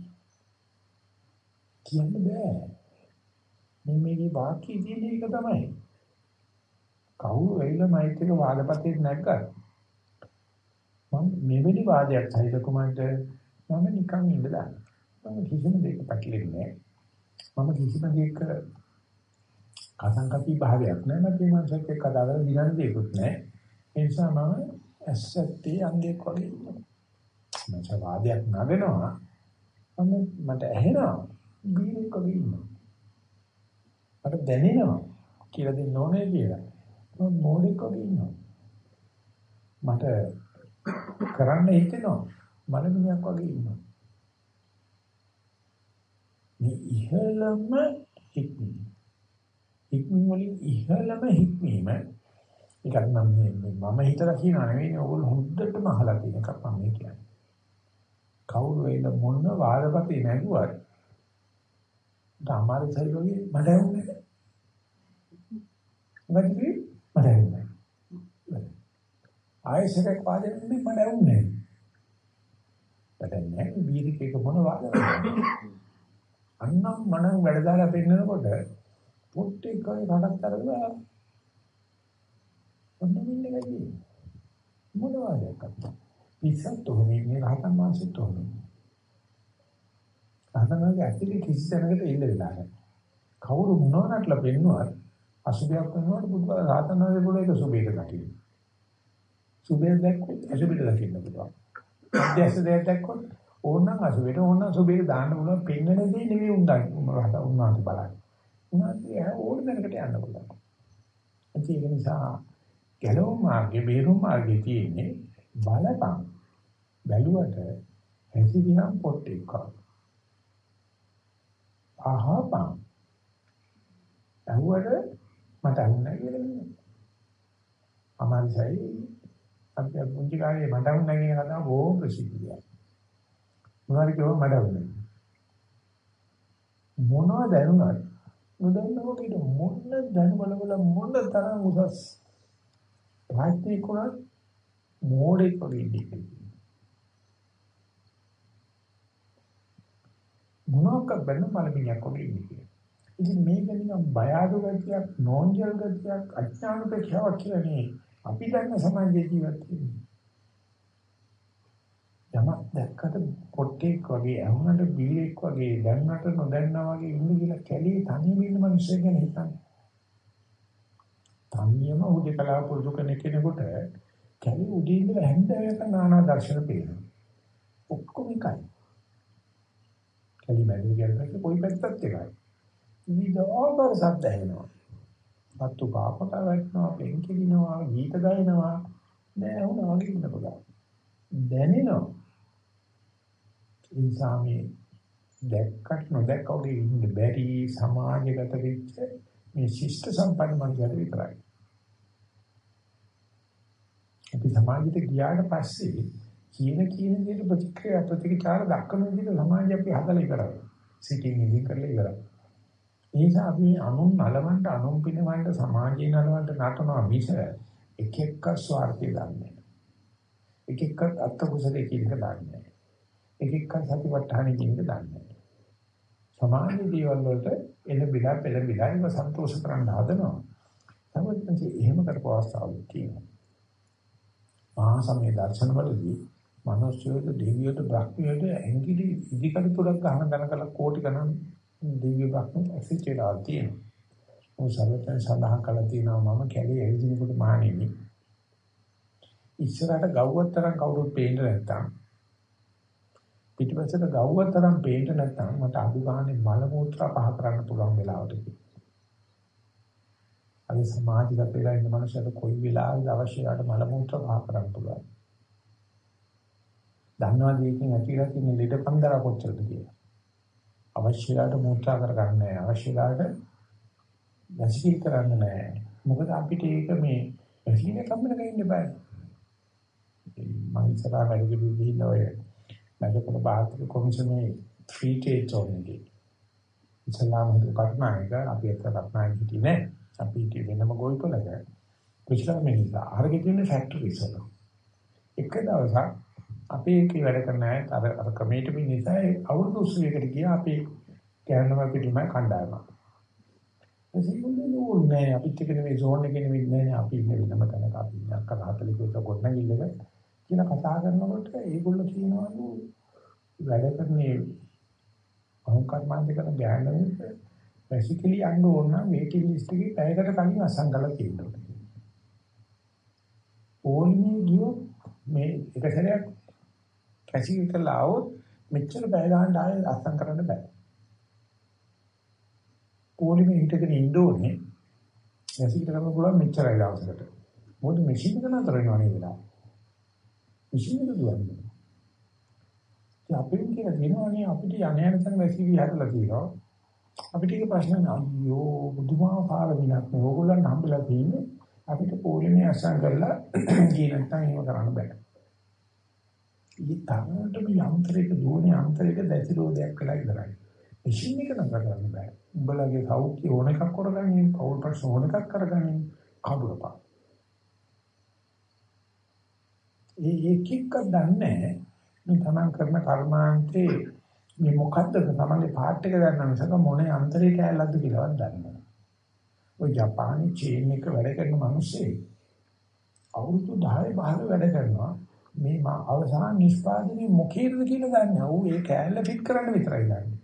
කියන්නේ බෑ මේකේ වාක්‍ය තියෙන එක තමයි කවුරු වෙයිලා මයිත් එක වාදපතේ නැග්ගා මම මෙවැනි වාදයක් සහිත කුමන්ට මම නිකන් ඉඳලා මම කිසිම දෙයක පැකිලෙන්නේ නැහැ මම කිසිම දෙයක අසංකප්පී භාවයක් නැහැ මට මේ මානසික කතාවල දිනන දෙයක්වත් නැහැ ඒ නිසා මම ඇස්සත්තේ අන්දේක් වගේ ඉන්නවා මම වාදයක් නගනවා මට ඇහෙනවා බීරෙක් වගේ ඉන්නවා මට දැනෙනවා කියලා දෙන්න ඕනේ කියලා මම මොඩෙක් වගේ ඉන්නවා මට කරන්න හිතෙනවා මලමිණියක් වගේ ඉන්නවා මේ ඉහළම හික්මීම වලින් ඉහළම හික්මීම ඒකත් මම හිතලා කියනවා නෙවෙයි ඕගොල්ලෝ හොද්දටම අහලා තියෙන එකක් මම කියන්නේ කවුරු වෙල මොන වාදපතේ නැගුවත් ධාමාරසයි වගේ මට ඇහුන්නේ නැහැ මට ඇහුන්නේ ආයෙසරක් වාදෙන්නේ මට ඇහුන්නේ නැහැ බීරිකේක මොන වාදද අන්නම් මනම් වැඩ දාලා පෙන්නකොට පොට්ටේ කයි රඩක් තරලා ඔන්න මින්නේ ගයි මොනවද කතා පිස්සත් තෝරන්නේ රහතන් වහන්සේත් තෝරන්නේ රහතන් වහන්සේ ඇත්තට කිසි තැනකට ඉන්න වෙලා නැහැ කවුරු මොනවටලා පෙන්නුවත් අසුබයක් වෙනකොට බුදුබල රහතන් වහන්සේ පොළ එක සුබේක දකින්න සුබේ දැක්කොත් අසුබෙට දකින්න පුළුවන් අධ්‍යස්ස දෙයක් දැක්කොත් ඕනනම් අසුබෙට ඕනනම් සුබේක දාන්න පුළුවන් පෙන්නන දේ නෙවෙයි උන්වහන්සේ බලන්නේ උන්වහන්සේ ඕන දැනකට යන්න පුළුවන් ඒක නිසා ගැලවුම් මාර්ගේ බේරුම් මාර්ගේ තියෙන්නේ බලපං බැලුවට හැසිරියම් පොට්ටේ කර අහපං ඇහුවට මට අහුන්නේ කියලා කියනවා අමාරුයි අපි පුංචි කාලේ මට අහුන්නේ කියන කතාව බොහොම ප්‍රසිද්ධියි මොනවාරි කියව මට අහුන්නේ මොනවා දැනුණාද නොදන්නව කියන මොන දැනුමල මොන තරම් උසස් රාජ්‍ය කුණත් මෝඩෙක් වගේ ඉන්නේ මොනවාක් බැලුම මලමිණියක් වගේ ඉන්නේ ඉතින් මේක නිකන් බය අඩු ගතියක් නෝන්ජල් ගතියක් අඥානපේක්ෂාවක් කියන්නේ අපි දන්න සමාජයේ ජීවත් වෙන්නේ යමක් දැක්කට පොට්ටෙක් වගේ අහුනට බීරෙක් වගේ දැන්නට නොදන්නා වගේ ඉන්න කියලා කැලේ තනියම ඉන්න මිනිස්සු ගැන හිතන්නේ තනියම උදේකලා පුරුදු කෙනෙකුට කැලේ උදේ ඉඳලා හැන්දෑවක නානා දර්ශන පේනවා ඔක්කොම එකයි කැලේ මැදේ ගියත් කොයි පැත්තත් එකයි විවිධාකාර ශබ්ද ඇහෙනවා. අතු පාපක වැටෙනවා, පෙන්කිලිනවා, ගීත ගයනවා. නෑ වුණා වගේ ඉන්න පුළුවන්. දැනෙනවා. ඉන්සාමේ දැක්කට නොදැක්ක වගේ ඉන්න බැරි සමාජගත වෙච්ච මේ ශිෂ්ට සම්පන්න මනුස්සයෙක් විතරයි. අපි සමාජයට ගියාට පස්සේ කියන දේට ප්‍රතිචාර දක්වන විදිහට සමාජය අපි හදලා ඉවරයි. සිටින් ඉඳි කරලා ඉවරයි. ඒ නිසා අපි අනුන් නලවන්න අනුන් පිනවන්න සමාජයේ නලවන්න නටනවා මිස එක එක ස්වార్థය දන්නේ. එක එක අත්කුසලයේ කියන එක දන්නේ. එක එක සතිපට්ඨානෙ කියන එක දන්නේ. සමාජයේ දේවල් වලට එන බිලා පෙළඹිලා ඒක සන්තෝෂ කරන්න හදනවා. තමයි එහෙම කරපු අවස්ථාවක් තියෙනවා. මහා සමය දර්ශනවලදී මිනිස්සුන්ට දෙවියන්ට බ්‍රහ්මියට ඇඟිලි ඉදිකඩ තුඩක් ගන්න දනකල කෝටි ගණන් දිව්‍ය බ්‍රහ්ම ඇසිචේලා තියෙනවා. ඔය සර්වතන් සඳහන් කළා තියෙනවා මම කැලේ ඇවිදිනකොට මහණෙනි ඉස්සරහට ගව්වතරම් කවුරුත් පේන්නේ නැත්තම් පිටිපස්සට ගව්වතරම් පේන්නේ නැත්තම් මට අඩු ගානේ මල මූත්‍රා පහ කරන්න පුළුවන් වෙලාවට අද සමාජගත වෙලා ඉන්න මනුස්සයට කොයි වෙලාවෙද අවශ්‍යයට මල මූත්‍රා පහ කරන්න පුළුවන්. දන්නවාද ඒකෙන් ඇතිලා තියෙන ලෙඩ පන්දර කොච්චරද කියලා. අවශ්‍යයට මූත්‍රා කරගන්න නැහැ. අවශ්‍යයට වැසිකිලි කරන්න නැහැ. මොකද අපිට ඒක මේ වැසිකිලි කම්මන ගින්න බෑ. මම ඉස්සරහ වැඩිදුර ගිහින් ඔය මැදපොළ භාරත කොමිෂනේ 3 dates ඕනේ. ඉස්ලාම කර්මායක අපි අත කර්මායක හිටියේ අපි හිටියේ වෙනම ගොවිපළක. කුෂ්ලා මිනිසා අරගෙන තියෙන ෆැක්ටරිස් වල. එක දවසක් අපි ඒකේ වැඩ කරන අය අර කමිටු මිනිසා අවුරුදු 30කට ගියා අපි කැරණම පිටිම කණ්ඩායම. ඒකෝනේ නෑ අපිත් එක්ක මේ zone එකේ නෙවෙයි නෑ අපි ඉන්නේ වෙනම තැනක අපි ඉන්නේ අක්ක 40 කට ගොඩනගිල්ලක කියලා කතා කරනකොට ඒගොල්ලෝ කියනවලු වැඩ කරන්නේ අහංකර්මාන්ත කරන ගෑනුන්ට බේසිකලි යන්න ඕන නම් වේටිං ලිස්ට් එකේ පැයකට කලින් අසංගල තියෙනවා. ඕන්නේ ගියොත් මේ එක සැරයක් කැසිල් කරලා આવොත් මෙච්චර බය ගන්න ආයෙ අසං කරන්න බෑ. පොලිමේ හිටගෙන ඉන්න ඕනේ. කැසිල් කරන්න පුළුවන් මෙච්චරයි දවසකට. මොකද මැෂින් එක නතර වෙනවා නේ වෙලාව. මැෂින් එක දුවන්නේ. ඒ අපිට කියන දිනවනේ අපිට යණ යන තැන වැසිලි හදලා තියෙනවා. අපිට ඒක ප්‍රශ්න නෑ. අයියෝ බුදුමාහාර විනාක් නේ. ඕගොල්ලන් හම්බෙලා තියෙන්නේ අපිට පොලිමේ අසං කරලා ගියේ නැත්නම් එහෙම කරන්න බෑ. ඊ තරමටම යන්ත්‍රයක දුවන්නේ යන්ත්‍රයක දැසිරෝදයක් වෙලා ඉවරයි. මැෂින් එක නතර කරන්න බෑ. උඹලගේ සෞඛ්‍ය ඕන එකක් කරගන්නේ, පෞල් ප්‍රශ්න ඕන එකක් කරගන්නේ කබුරපා. ඒකෙක දන්නේ මේ තමන් කරන කර්මාන්තේ මේ මොකද්ද තමන්ගේ පාර්ට් එක ගන්න මිසක මොනේ අන්තරේ කැලලද්ද කියලාවත් දන්නේ නැහැ. ඔය ජපානයේ චේන් එක වැඩ කරන මිනිස්සේ අවුරුදු 10 15 වැඩ කරනවා. මේ අවසාන නිෂ්පාදනයේ මොකේද කියලා දන්නේ නැහැ. ඌ ඒ කැලල ෆිට කරන්න විතරයි දන්නේ.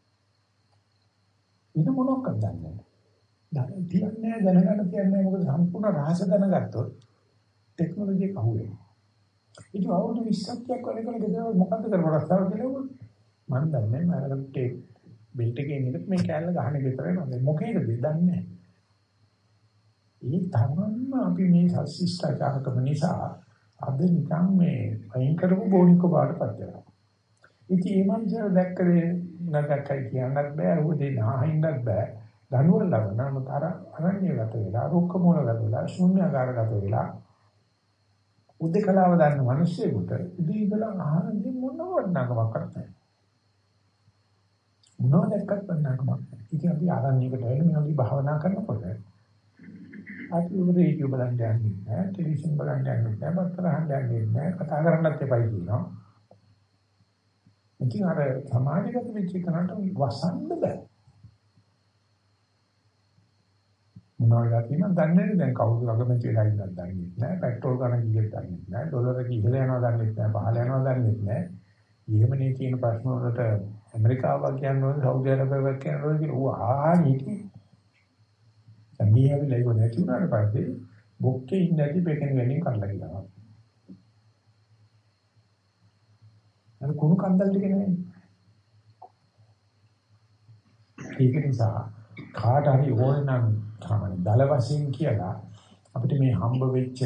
ඉත මොනක්වත් දන්නේ නැහැ. තියන්නේ දැනගන්න තියන්නේ මොකද සම්පූර්ණ රහස දැනගත්තොත් ටෙක්නොලොජි එක අහුවේ. ඉතින් අවුරුදු 20ක් වැඩ කරලා ගෙදර මොකද්ද කරවලා රස්සාව කියලා මම දන්නේ නැහැ. මම ටේප් බෙල්ට් එකේ ඉන්නත් මේ කැලල ගහන විතරයි නේද මොකේද දන්නේ නැහැ. ඒ තරම්ම අපි මේ ශිෂ්ටාචාරකම නිසා අද නිකන් මේ වයින් කරපු බෝනික්ක බාටපත් වෙනවා. ඉතින් මේ මනුස්සයා දැක්කේ නැගකයි කියන්නත් බෑ, උදේ නාහින්නත් බෑ. දනුවල ලබනම තර අරණ්‍යගත වෙලා, රුක්ක මූලගත වෙලා, ශුන්‍යාකාරගත වෙලා උදේකලාව දන්න මිනිස්සුෙකුට ඉතින් ඉඳලා ආනන්දි මොනවත් නගමක් කරන්නේ. මොනවද දැක්කත් නගමක්. ඉතින් අපි ආරණ්‍යයකට වෙලා මේ වගේ භාවනා කරනකොට අපි රේඩියෝ බලන්න යන්නේ නැහැ, ටෙලිවිෂන් බලන්න යන්නේ නැහැ, පත්‍ර අහන්න යන්නේ නැහැ, කතා කරන්නත් එපයි කියනවා. ඉතින් අර සමාජගත වෙච්ච කෙනාට වසන්න බෑ. මොනවා කියනවා දන්නේ නැහැ. දැන් කවුද ළඟම කියලා ඉන්නත් දන්නේ නැහැ. පෙට්‍රෝල් ගන්න කීයක් දන්නේ නැහැ. ඩොලර එක ඉහළ යනවා දන්නේ නැහැ. පහළ යනවා දන්නේ නැහැ. යෙමනේ තියෙන ප්‍රශ්න වලට ඇමරිකාව කියන්නේ සෞදි අරාබියාව කියන්නේ ඌ ආනීති මේ ඇවිල්ලා ඉව නැති වුණාට පස්සේ බොක්කේ ඉන්න ඇති බෙකෙන වෙනින් කරලා ගියා. අර කුණු කන්දල් ටික නෙවෙයි. ඒක නිසා කාට හරි ඕන නම් තමයි දල වශයෙන් කියලා අපිට මේ හම්බ වෙච්ච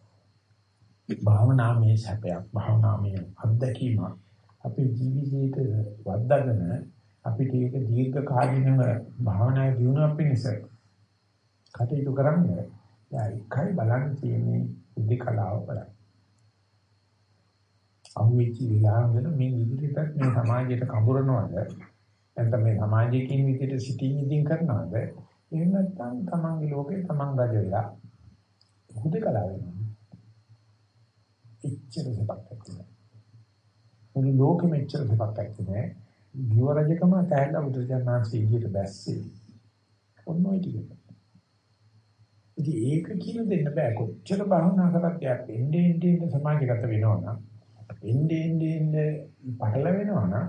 භාවනාමය සැපයක්, භාවනාමය අත්දැකීම අපේ ජීවිතේට වද්දාගෙන අපිට ඒක දීර්ඝ කාලිනව භාවනායේ දියුණුවක් පිණිස කටයුතු කරන්නේ. යා එකයි බලන්න තියෙන්නේ බුද්ධ කලාව බලන්න. අහුවෙච්ච විලාංගල මේ ඉදිරියට මේ සමාජයට කඹරනවද නැත්නම් මේ සමාජයකින් විදිහට සිටින් ඉදින් කරනවද එහෙම නැත්නම් තමන්ගේ ලෝකේ තමන් රජ වෙලා හුදකලා වෙනවා ඉච්ඡර දෙපක්ක් තියෙනවා මුළු ලෝකෙම ඉච්ඡර දෙපක්ක් තියෙනවා ගිය රජකම තැහැලා බුදුජානනාංශී ඉදිරියට බැස්සේ ඔන්නෝයි ටික ඉතින් ඒක කියලා දෙන්න බෑ කොච්චර භවනා කරත් යක් එන්නේ සමාජගත වෙනවනම් එන්නේ පටල වෙනවනම්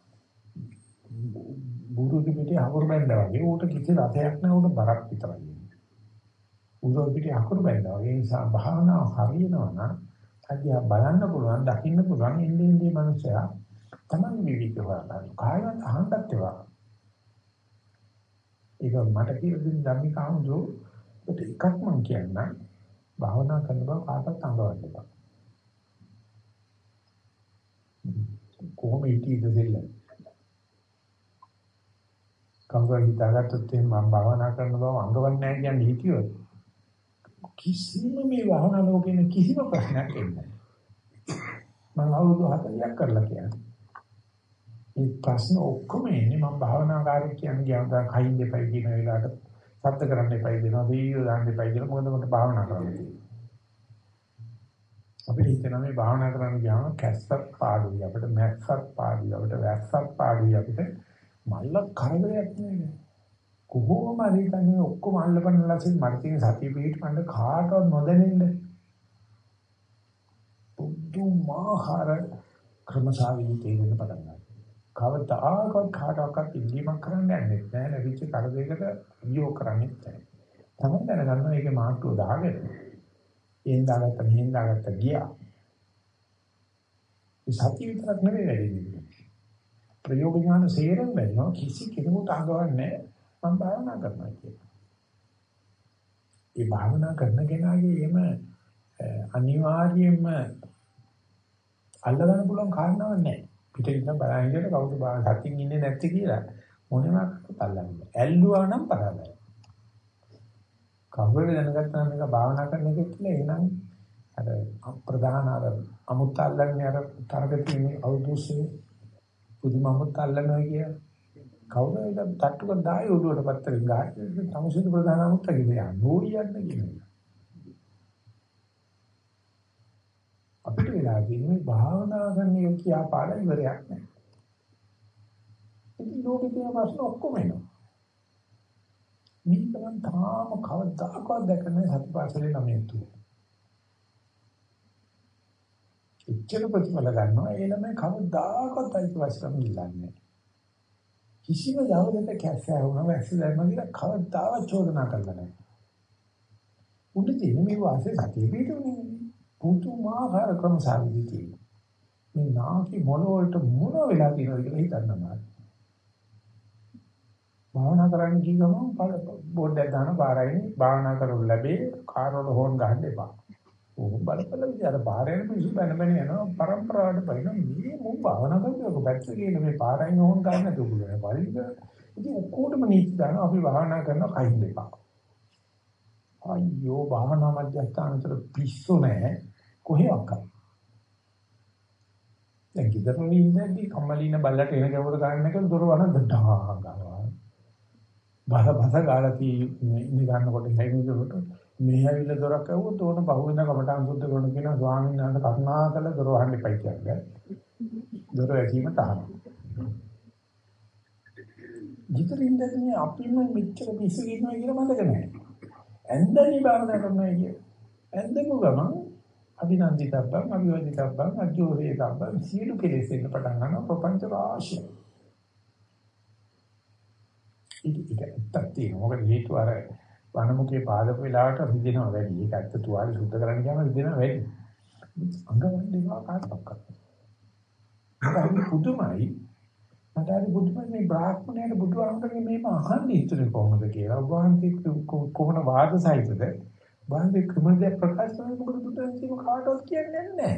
බුරුදු පිටේ අකුරු බැඳා වගේ ඌට කිසි රසයක් නැහැ ඌට බරක් විතරයි. බුරුදු පිටේ අකුරු බැඳා වගේ නිසා භාවනාව හරියනවනම් අදියා බලන්න පුළුවන් දකින්න පුළුවන් එන්නේ මනුස්සයා තමයි විවිධ වර්ණ කායවත් අහන්නත් ඒවා. ඒක මට කියලා දෙන ධම්මිකාවුදු ඒත් එකක් මම කියන්න භාවනා කරන බව කාටවත් අඟවන්න බෑ. කොහොම හිතීද දෙල්ල? කවුරු හිතාගත්තොත් මම භාවනා කරන බව අඟවන්නේ නැහැ කියන්නේ හිතියොත් කිසිම මේ භාවනා ලෝකෙම කිසිම ප්‍රශ්නයක් එන්නේ නැහැ. මම අවුරුදු 40ක් කරලා කියන්නේ. මේ ප්‍රශ්න ඔක්කොම එන්නේ මම භාවනාකාරී කියන්නේ ගියාම කයින් දෙපයි කියන වෙලාවට සත්‍ය කරන්න එපයි දෙනවා වීඩියෝ දාන්න එපයි කියලා මොකද මට භාවනා කරන්න තියෙන්නේ. අපිට හිතනවා මේ භාවනා කරන්න ගියාම කැස්සත් පාඩුයි අපිට මැස්සත් පාඩුයි අපිට වැස්සත් පාඩුයි අපිට මල්ල කරදරයක් නෙවෙයි. කොහොම හරි කන්නේ ඔක්කොම අල්ලපන්න ලසින් මට තියෙන සතිය පිටපන්න කාටවත් නොදැනෙන්න. පුදුමාකාර ක්‍රමසාවිලි තේරෙන්න පටන් ගන්නවා. කවදාකවත් කාටවත් ඉල්ලීමක් කරන්න යන්නේ නැහැ. නැවිච්ච කරදරයකට වියෝ කරන්නේ නැහැ. තමයි දැනගන්නවා මේකේ මාට්ටුව දාගෙන. එන් දාගත්ත මෙහෙන් දාගත්ත ගියා. ඒ සතිය විතරක් නෙවෙයි වැඩි. ප්‍රයෝග ඥාන සේරම වෙනවා කිසි කෙනෙකුට අඟවන්නේ මම භාවනා කරනවා කියලා. ඒ භාවනා කරන කෙනාගේ එම අනිවාර්යයෙන්ම අල්ලගන්න පුළුවන් කාරණාවක් නැහැ. පිටින් බලහින්දට කවුද සතියින් ඉන්නේ නැත්තේ කියලා මොනවාක් අල්ලන්නේ. ඇල්ලුවා නම් පරාදයි. කවුරුද දැනගත්තා මේක භාවනා කරන එක කියලා එහෙනම් අර ප්‍රධාන අර අමුත්ත අල්ලන්නේ අර තරග තියෙන අවුදුසේ පුදුමමත් අල්ලනවා කිය කවුරුද තට්ටුක දායි උඩුවට පත්තරෙන් ගහන්නේ තමුසෙදු ප්‍රධාන අමුත්ත කියලා නෝරියන්න කියනවා. අපිට වෙලා තියෙන්නේ භාවනා කරන එක කියා පාඩ ඉවරයක් නැහැ. ඉතින් ලෝකේ තියෙන ප්‍රශ්න ඔක්කොම එනවා. මේකෙන් තාම කවදාකවත් දැකන්නේ සතිපාසලේ ළමයි තුන. ඉච්ඡර ප්‍රතිඵල ගන්නවා ඒ ළමයි කවදාකවත් අයිතිවාසිකම් ඉල්ලන්නේ. කිසිම දවසක කැස්සා වුණා වැක්සිලර්ම කියලා කවදාවත් චෝදනා කරලා නැහැ. උන්ට තියෙන මේ වාසේ සතිය පිටුනේ. පුදුමාකාර ක්‍රමසාවිදි මේ නාකි මොන වලට මොන වෙලා තියෙනවද කියලා හිතන්න බෑ. භාවනා කරන්න ගිය ගමන් බෝඩ් එකක් දාන බාරයින් භාවනා කරලා ලැබේ කාර් වල හෝන් ගහන්න එපා. ඕක බලපල විදියට බාරේ මිනිස්සු බැන යනවා පරම්පරාවට බලන මේ මොන් භාවනා කරද්දී බැට් එකේ මේ බාරයින් හෝන් ගන්න දුකුලනේ පරිද. ඉතින් ඔක්කොටම නීති දානවා අපි භාවනා කරනවා කයින් දෙපා. අයියෝ භාවනා මධ්‍යස්ථානතර පිස්සු නැහැ කොහෙවත්. දැන් කිදරම ඉඳි කම්මලින බල්ලට එන ගවුර ගන්න එක දොර වහන දඩා ගන්නවා. බස ගාලති ඉඳ ගන්නකොට හැයිමුදට මේ ඇවිල්ලා දොරක් ඇව්වොත් ඕන බහුවෙන කමටහන් සුද්ධ කරන කෙනා ස්වාමීන් වහන්සේ කරුණාකරලා දොර වහන්න එපයි කියන්නේ. දොර ඇසීම තහනම්. ජීතරින්දදී අපිම මෙච්චර පිස්සු කියනවා කියලා මතක නැහැ. ඇන්දනි භාවනා කරනවා කිය. ඇන්දපු ගමන් අභිනන්දිතබ්බන් අභිවදිතබ්බන් අජෝරේතබ්බන් සියලු කෙලෙස් එන්න පටන් ගන්නවා ප්‍රපංච රාශිය. ඒක ඇත්තක් තියෙනවා. මොකද හේතුව අර වනමුකේ පාදක වෙලාවට රිදෙනවා වැඩි. ඒක ඇත්ත තුවාලේ සුද්ධ කරන්න ගියාම රිදෙනවා වැඩි. අංගවන්දිනවා කාටවත්. ඒක පුදුමයි. මට හරි පුදුමයි මේ බ්‍රාහ්මණයට බුදුහාමුදුරනේ මේක අහන්නේ ඉතුරු කොහොමද කියලා. වහන්සේ කොහොම වාද සහිතද? වහන්සේ ක්‍රමදේ ප්‍රකාශ කරන මොකද බුදුන්සේ කාටවත් කියන්නේ නැහැ.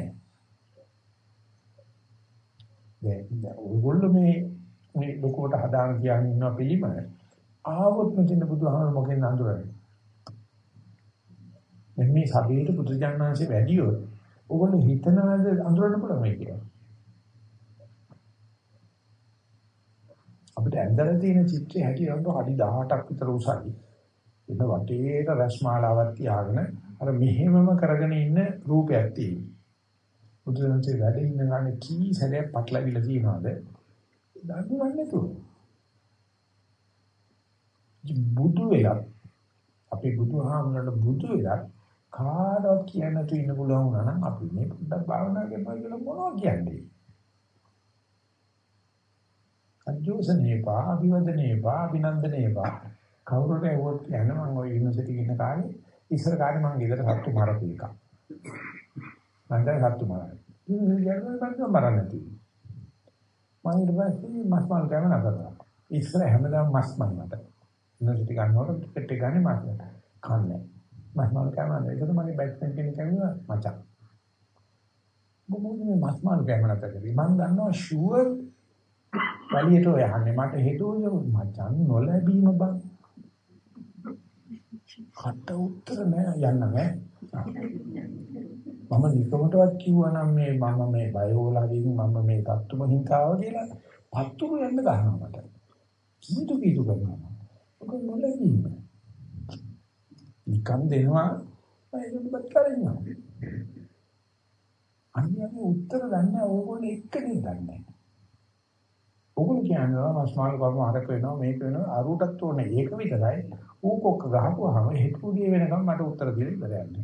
දැන් ඔයගොල්ලෝ මේ ලොකුවට හදාන කියන්නේ ඉන්නවා පිළිම. ආවොත් මෙතන බුදුහාමුදුර මොකෙන් අඳුරන්නේ? මේ සබේට බුදුජානනාංශේ වැඩියොත් ඕගොල්ලෝ හිතනවාද අඳුරන්න පුළුවන් මේ කියලා. අපිට ඇඳලා තියෙන චිත්‍රය හැටියට හරි 18ක් විතර උසයි. එන වටේට රස්මාලාවක් තියාගෙන අර මෙහෙමම කරගෙන ඉන්න රූපයක් තියෙනවා. බුදුරජාණන්සේ වැඩ ඉන්න ගානේ කී සැරයක් පටලවිලා තියනවාද? දන්නවන්නේ නැතුව. බුදු වෙලා අපි බුදුහාමුදුරට බුදු වෙලා කාටවත් කියන්න තු ඉන්න පුළුවන් වුණා නම් අපි මේ පොඩ්ඩක් භාවනා කරනවා කියලා මොනවද කියන්නේ? අජෝසනේපා අභිවදනේපා අභිනන්දනේපා කවුරුට ඇහුවොත් කියන්නේ මම ওই යුනිවර්සිටි ඉන්න කාලේ ඉස්සර කාලේ මම ගෙදර සත්තු මරපු එක. මම දැන් සත්තු මරන්නේ. ඉතින් මම මරන්නේ නැති. මම ඊට පස්සේ මස් මාල් ගමන කරා. ඉස්සර හැමදාම මස් මන්නට. යුනිවර්සිටි ගන්නකොට ටිකට් එක ගන්නේ මස් කන්නේ. මස් මාල් ගමන. ඒකට මගේ බැට්මන් කෙනෙක් කිව්වා මචං. මොකද මේ මස් මාල් ගමනට කරේ. මම දන්නවා ෂුවර් වලියට ඔය යන්නේ මට හිතුවේ මචං නොලැබීම බං. කට උත්තර නෑ යන්න නෑ. මම නිකමටවත් කිව්වා නම් මම මේ බයෝලාගෙන් මම මේ තත්තුම හිතාව කියලා පත්තුම යන්න ගන්නවා මට. කීතු කරනවා. ඔක නොලැබීම. නිකන් දෙනවා ඒකවත් කරන්නේ. අනිවාර්ය උත්තර ගන්න ඕගොල්ලෝ එක්කනේ දන්නේ. ඕගොල්ලෝ කියනවා මස්මාල් කර්ම හරක වෙනවා මේක වෙනවා අරුටත් ඕනේ ඒක විතරයි. ඌ කොක්ක ගහපුවාම හෙටුඩිය වෙනකම් මට උත්තර දෙන්න ඉවරයි.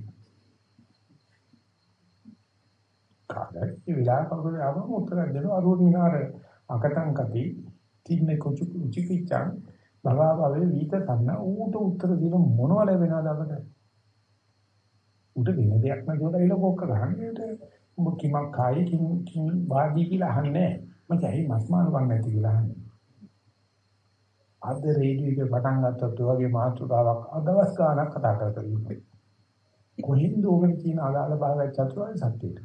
කාටද ඒ විලාක කවුරුද ආවම උත්තර දෙනවා අරුත් මිනාර අකටන් කති තින්නේ කොචු චිකිචන් බබාවේ වීත තන්න ඌට උත්තර දෙන මොනව ලැබෙනවද අපට? උට වෙන දෙයක් නැතුව ඉල කොක්ක ගහන්නේ උඹ කිමක් කායි කිම් වාදී කියලා අහන්නේ මම ඇයි මස්මාන වන්නේ නැති කියලා අහන්නේ. අද රේඩියෝ එකේ පටන් ගත්තත් ඔය වගේ මාතෘකාවක් අදවස් ගානක් කතා කරලා ඉන්නේ. කොහින්ද ඕකේ තියෙන අදාළ භාවය චතුරාර්ය සත්‍යයට.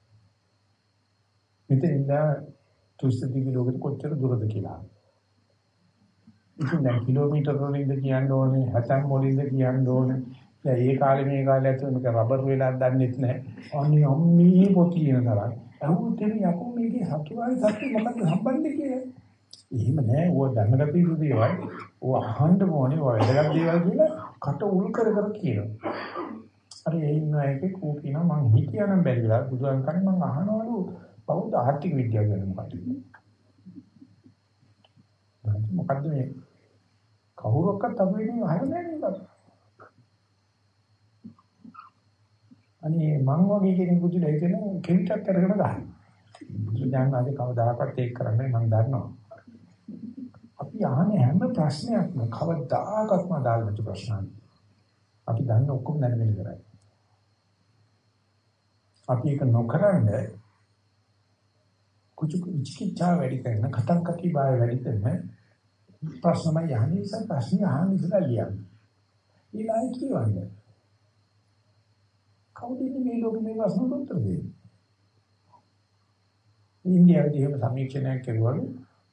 මෙතන ඉඳ තුස්තිවි ලෝකෙට කොච්චර දුරද කියලා. ඉතින් දැන් කිලෝමීටර වලින්ද කියන්න ඕනේ, හතන් වලින්ද කියන්න ඕනේ. දැන් ඒ කාලේ මේ කාලේ ඇතුළේ මේක රබර් වෙලා දන්නෙත් නැහැ. අනේ අම්මේ පොත් කියන තරම්. අහුත් එන්නේ යකෝ මේකේ චතුරාර්ය සත්‍ය මොකක්ද සම්බන්ධය කියලා. එහෙම නෑ. ඕව දැනගත යුතු දේවල්. ඕව අහන්න ඕනේ. ඕව වැදගත් දේවල් කියලා කට උල් කර කියනවා. අර ඒ ඉන්න එකේ කෝ කියනවා මං හිතියනම් බැරි වෙලා බුදුන් කන්නේ මං අහනවලු බෞද්ධ ආර්ථික විද්‍යාව ගැන මොකක්ද? මොකද්ද මේ කවුරක්වත් අපිට අහන්නේ නෑ. අනේ මං වගේ කෙනෙකුට දෙයිතන කෙලිටක් කරගෙන ගහනවා. බුදුන් ආදී කවදාකවත් ඒක කරන්නේ මං දන්නවා. අපි අහන්නේ හැම ප්‍රශ්නයක්ම කවදාකවත්ම අදාළ නැති ප්‍රශ්නක්. අපි දන්න ඔක්කොම දැනගෙන ඉවරයි. අපි ඒක නොකරන්නේ කුචු විචිකිච්ඡා වැඩි කරන කතං කති බය වැඩි කරන ප්‍රශ්නම යන්නේ ඉතින් ප්‍රශ්න අහන්න ඉස්සලා ලියන්නේ. ඊළඟ කියවන්නේ. කවුද මේ ලෝකෙ මේ ප්‍රශ්නට උත්තර දෙන්නේ? ඉන්දියාවේ එහෙම සමීක්ෂණයක් කරුවලු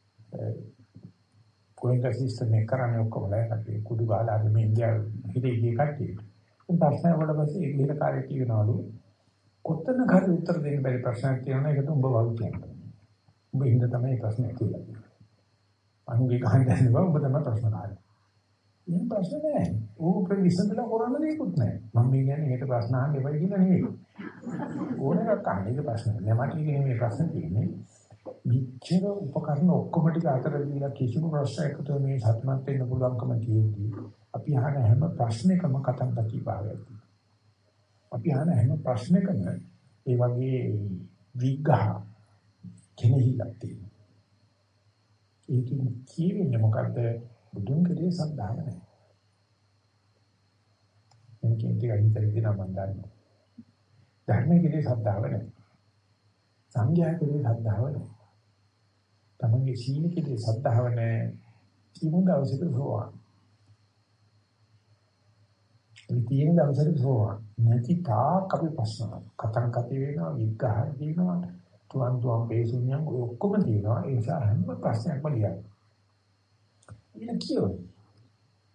කොහෙන්ද සිස්ටම් එක කරන්නේ ඔක්කොම ලයිකටි කුඩු ගාලා මේ ඉන්දියාවේ හිතේ කට්ටිය. උන් ප්‍රශ්න වල පස්සේ ඒ ගිහින කාර්යය කියනවලු කොතන හරි උත්තර දෙන්න බැරි ප්‍රශ්නයක් තියෙනවා ඒකට උඹ වල් කියනවා. උඹ හින්ද තමයි ප්‍රශ්නේ තියෙන්නේ. අනුගේ ගහන්න යනවා උඹ තමයි ප්‍රශ්න කාර්යය. මේ ප්‍රශ්න නෑ. ඕක විසඳලා කරන්න දෙයක්වත් නෑ. මම කියන්නේ මේකට ප්‍රශ්න අහන්න එපා කියලා නෙවෙයි. ඕන එකක් අහන්න ඒක ප්‍රශ්න නෑ. මට කියන්නේ මේ ප්‍රශ්න තියෙන්නේ. විචේර උපකරණ ඔක්කොම ටික අතර දීලා කිසිම ප්‍රශ්නයකට මේ සතුටුමත් වෙන්න පුළුවන්කම තියෙද්දී අපි අහන හැම ප්‍රශ්නයකම කතන් කති භාවයක්. අපි අහන හැම ප්‍රශ්නයකම ඒ වගේ විග්ඝහ කෙනෙහිලක් තියෙනවා. ඒකෙන් කියන්නේ මොකද්ද? බුදුන් කෙරේ සද්ධාව නැහැ. මේකෙන් ටිකක් හිතේ දිනා මන් දන්නවා. ධර්මයේ කෙරේ සද්ධාව නැහැ. සංඝයා කෙරේ සද්ධාව නැහැ. තමන්ගේ සීල කෙරේ සද්ධාව නැහැ. කිමු දවසක සෝවාන්. මේ තියෙන දවසට සෝවාන්. නැති තාක් අපි ප්‍රශ්න කතන් කති වෙනවා, විග්ඝහ දිනනවා, තුන් බේසුණියන් ඔය ඔක්කොම තියෙනවා. ඒ නිසා හැම ප්‍රශ්නයක්ම ලියන්න. ඉතින් කියවනේ.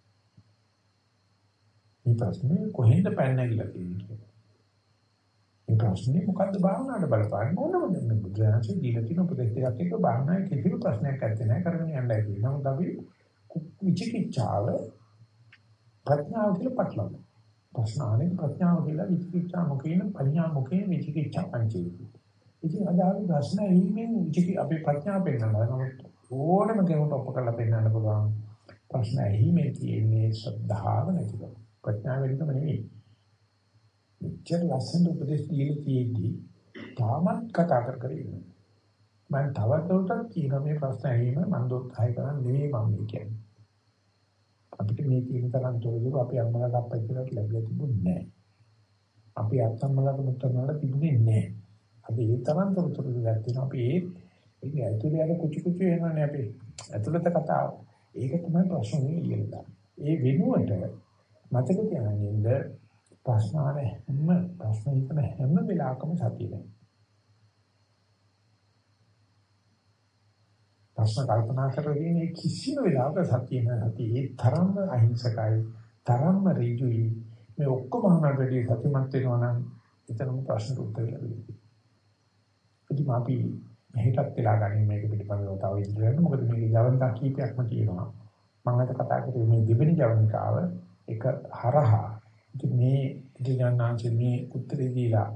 මේ ප්‍රශ්නේ කොහෙන්ද පැන නැගිලා තියෙන්නේ? මේ ප්‍රශ්නේ මොකද්ද භාවනාවට බලපාන්නේ ඕනම දෙයක් බුදුරජාණන්සේ දීලා තියෙන උපදේශ ටිකක් එක්ක භාවනාවේ කිසිම ප්‍රශ්නයක් නැත්තේ නෑ කරගෙන යන්නයි කියනවා. නමුත් අපි විචිකිච්ඡාව ප්‍රඥාව කියලා පටලවනවා. ප්‍රශ්න අනේ ප්‍රඥාව කියලා විචිකිච්ඡා මොකේන පඤ්ඤා මොකේන විචිකිච්ඡා පංචේ. ඉතින් අදාළ ප්‍රශ්න එීමෙන් අපි ප්‍රඥාව පෙන්නනවා. නමුත් ඕනම කෙනෙකුට ඔප කරලා පෙන්නන්න පුළුවන්. ප්‍රශ්න එීමෙන් තියෙන්නේ ශ්‍රද්ධාව නැතිව. ප්‍රඥාව වෙනකම නෙවෙයි. මෙච්චර ලස්සන උපදේශ දීලා තියෙද්දි තාමත් කතා කර ඉන්නවා. මම තවදුරටත් කියන මේ ප්‍රශ්න ඇහිම මම දොස්සයි කරන්නේ මම කියන්නේ. අපිට මේ තියෙන තරම් තොරතුරු අපි අම්මලාට අප්පච්චිලාට ලැබිලා තිබුණේ නැහැ. අපි අත්තම්මලාට මුත්තම්මලාට තිබුණේ නැහැ. අපි ඒ තරම් තොරතුරු දැක්කම අපි ඒක ඇතුළේ යන කුචු කුචු වෙනවානේ අපි. ඇතුළත කතාව. ඒක තමයි ප්‍රශ්නේ ඉන්නේ. ඒ වෙනුවට මතක තියාගන්න ප්‍රශ්න හිතන හැම වෙලාවකම සතිය නැහැ. ප්‍රශ්න කල්පනා කරගෙන කිසිම වෙලාවක සතිය නැහැ. ඒ තරම්ම අහිංසකයි, තරම්ම ඍජුයි. මේ ඔක්කොම අහනකොටදී සතිමත් වෙනවා නම් එතනම ප්‍රශ්නට උත්තර ලැබෙනවා. ඉතින් අපි මෙහෙටත් වෙලා ගන්න මේක පිළිබඳව තව ඉදිරියට මොකද මේක ජවනිකා කීපයක්ම තියෙනවා. මම අද කතා කරේ මේ දෙවෙනි ජවනිකාව එක හරහා. ඉතින් මේ ඉතිගානාංශ මේ උත්තරේ දීලා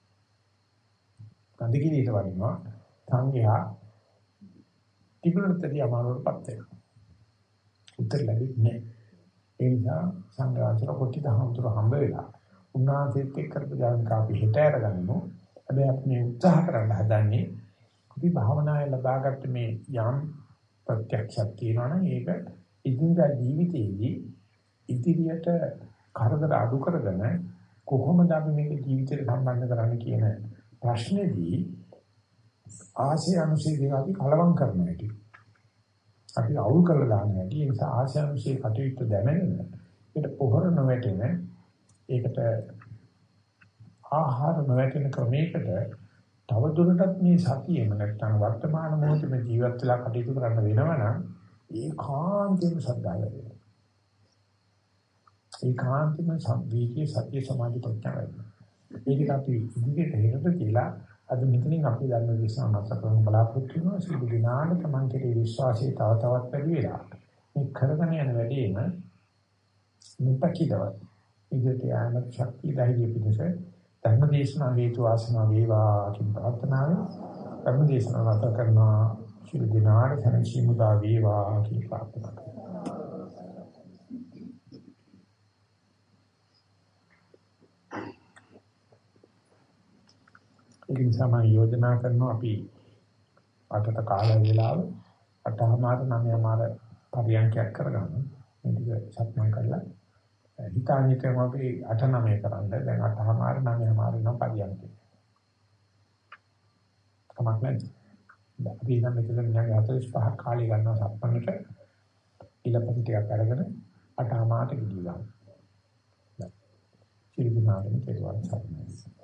කන්දිකිරීට වදිනවා සංඝයා තිබුණතරදී අමාරුවටපත් වෙනවා. උත්තර ලැබෙන්නේ නැහැ. ඒ නිසා සංඝයාචර කොටි දහම්තුර හම්බ වෙලා උන්වහන්සේත් එක්ක කරපු ජවනිකා අපි හිත අරගන්නමු. හැබැයි අපි මේ උත්සාහ කරන්න හදන්නේ අපි භාවනාවේ ලබාගත්ත මේ යම් ප්‍රත්‍යක්ෂයක් තියෙනවා නම් ඒක ඉදින්දා ජීවිතයේදී ඉදිරියට කරදර අඩු කරගෙන කොහොමද අපි මේක ජීවිතයට සම්බන්ධ කරන්නේ කියන ප්‍රශ්නේදී ආශය අනුශේ දේවල් අපි කලවම් කරනවා ඇති. අපි අවුල් කරලා දාන්න ඇති. ඒ නිසා ආශය අනුශේ කටයුතු දැනගෙන ඒකට පොහොර නොවැටෙන ඒකට ආහාර නොවැටෙන ක්‍රමයකට තව දුරටත් මේ සතියෙම නැත්නම් වර්තමාන මොහොතේ ජීවත් වෙලා කටයුතු කරන්න වෙනවනම් ඒකාන්තයෙන්ම ශ්‍රද්ධාව වෙනවා. ඒකාන්තයෙන්ම සම්වීතිය සතිය සමාධි ප්‍රඥා වෙනවා. ඒක අපි ඉදිරියට හේතු කියලා අද මෙතනින් අපි ධර්ම දේශනාව නැවත කරන බලාපොරොත්තු වෙනවා. සියලු දිනාට තමන් කෙරේ විශ්වාසය තව තවත් වැඩි වෙලා මේ කරගෙන යන වැඩේම මුපකිදව ඉදිරියට යෑම ශක්තිය ධෛර්ය පිණිස ධර්ම දේශනාව හේතු වාසනා වේවා කියන ප්‍රාර්ථනාවෙන් ධර්ම දේශනාව නැවත කරනවා. සියලු දිනාට සනසි මුදා වේවා කියන ප්‍රාර්ථනාව. ඒ නිසා මම යෝජනා කරනවා අපි අටට කාලය වෙලාව 8:00-9:00 පරියන්කයක් කරගන්න. මේක සක්මන් කරලා හිතානිටම අපි 8:09 කරන්න. දැන් 8:00-9:00 නම් පරියන්කේ. කමක් නැහැ. අපි නම් මෙතන විනාඩි 45ක් කාලය ගන්නවා සක්මන්ට. ඊළඟට ටිකක් අරගෙන 8:00-9:00ට ගිහින් ගන්න. සිල් දිනාගෙන කෙරුවා සක්මන්.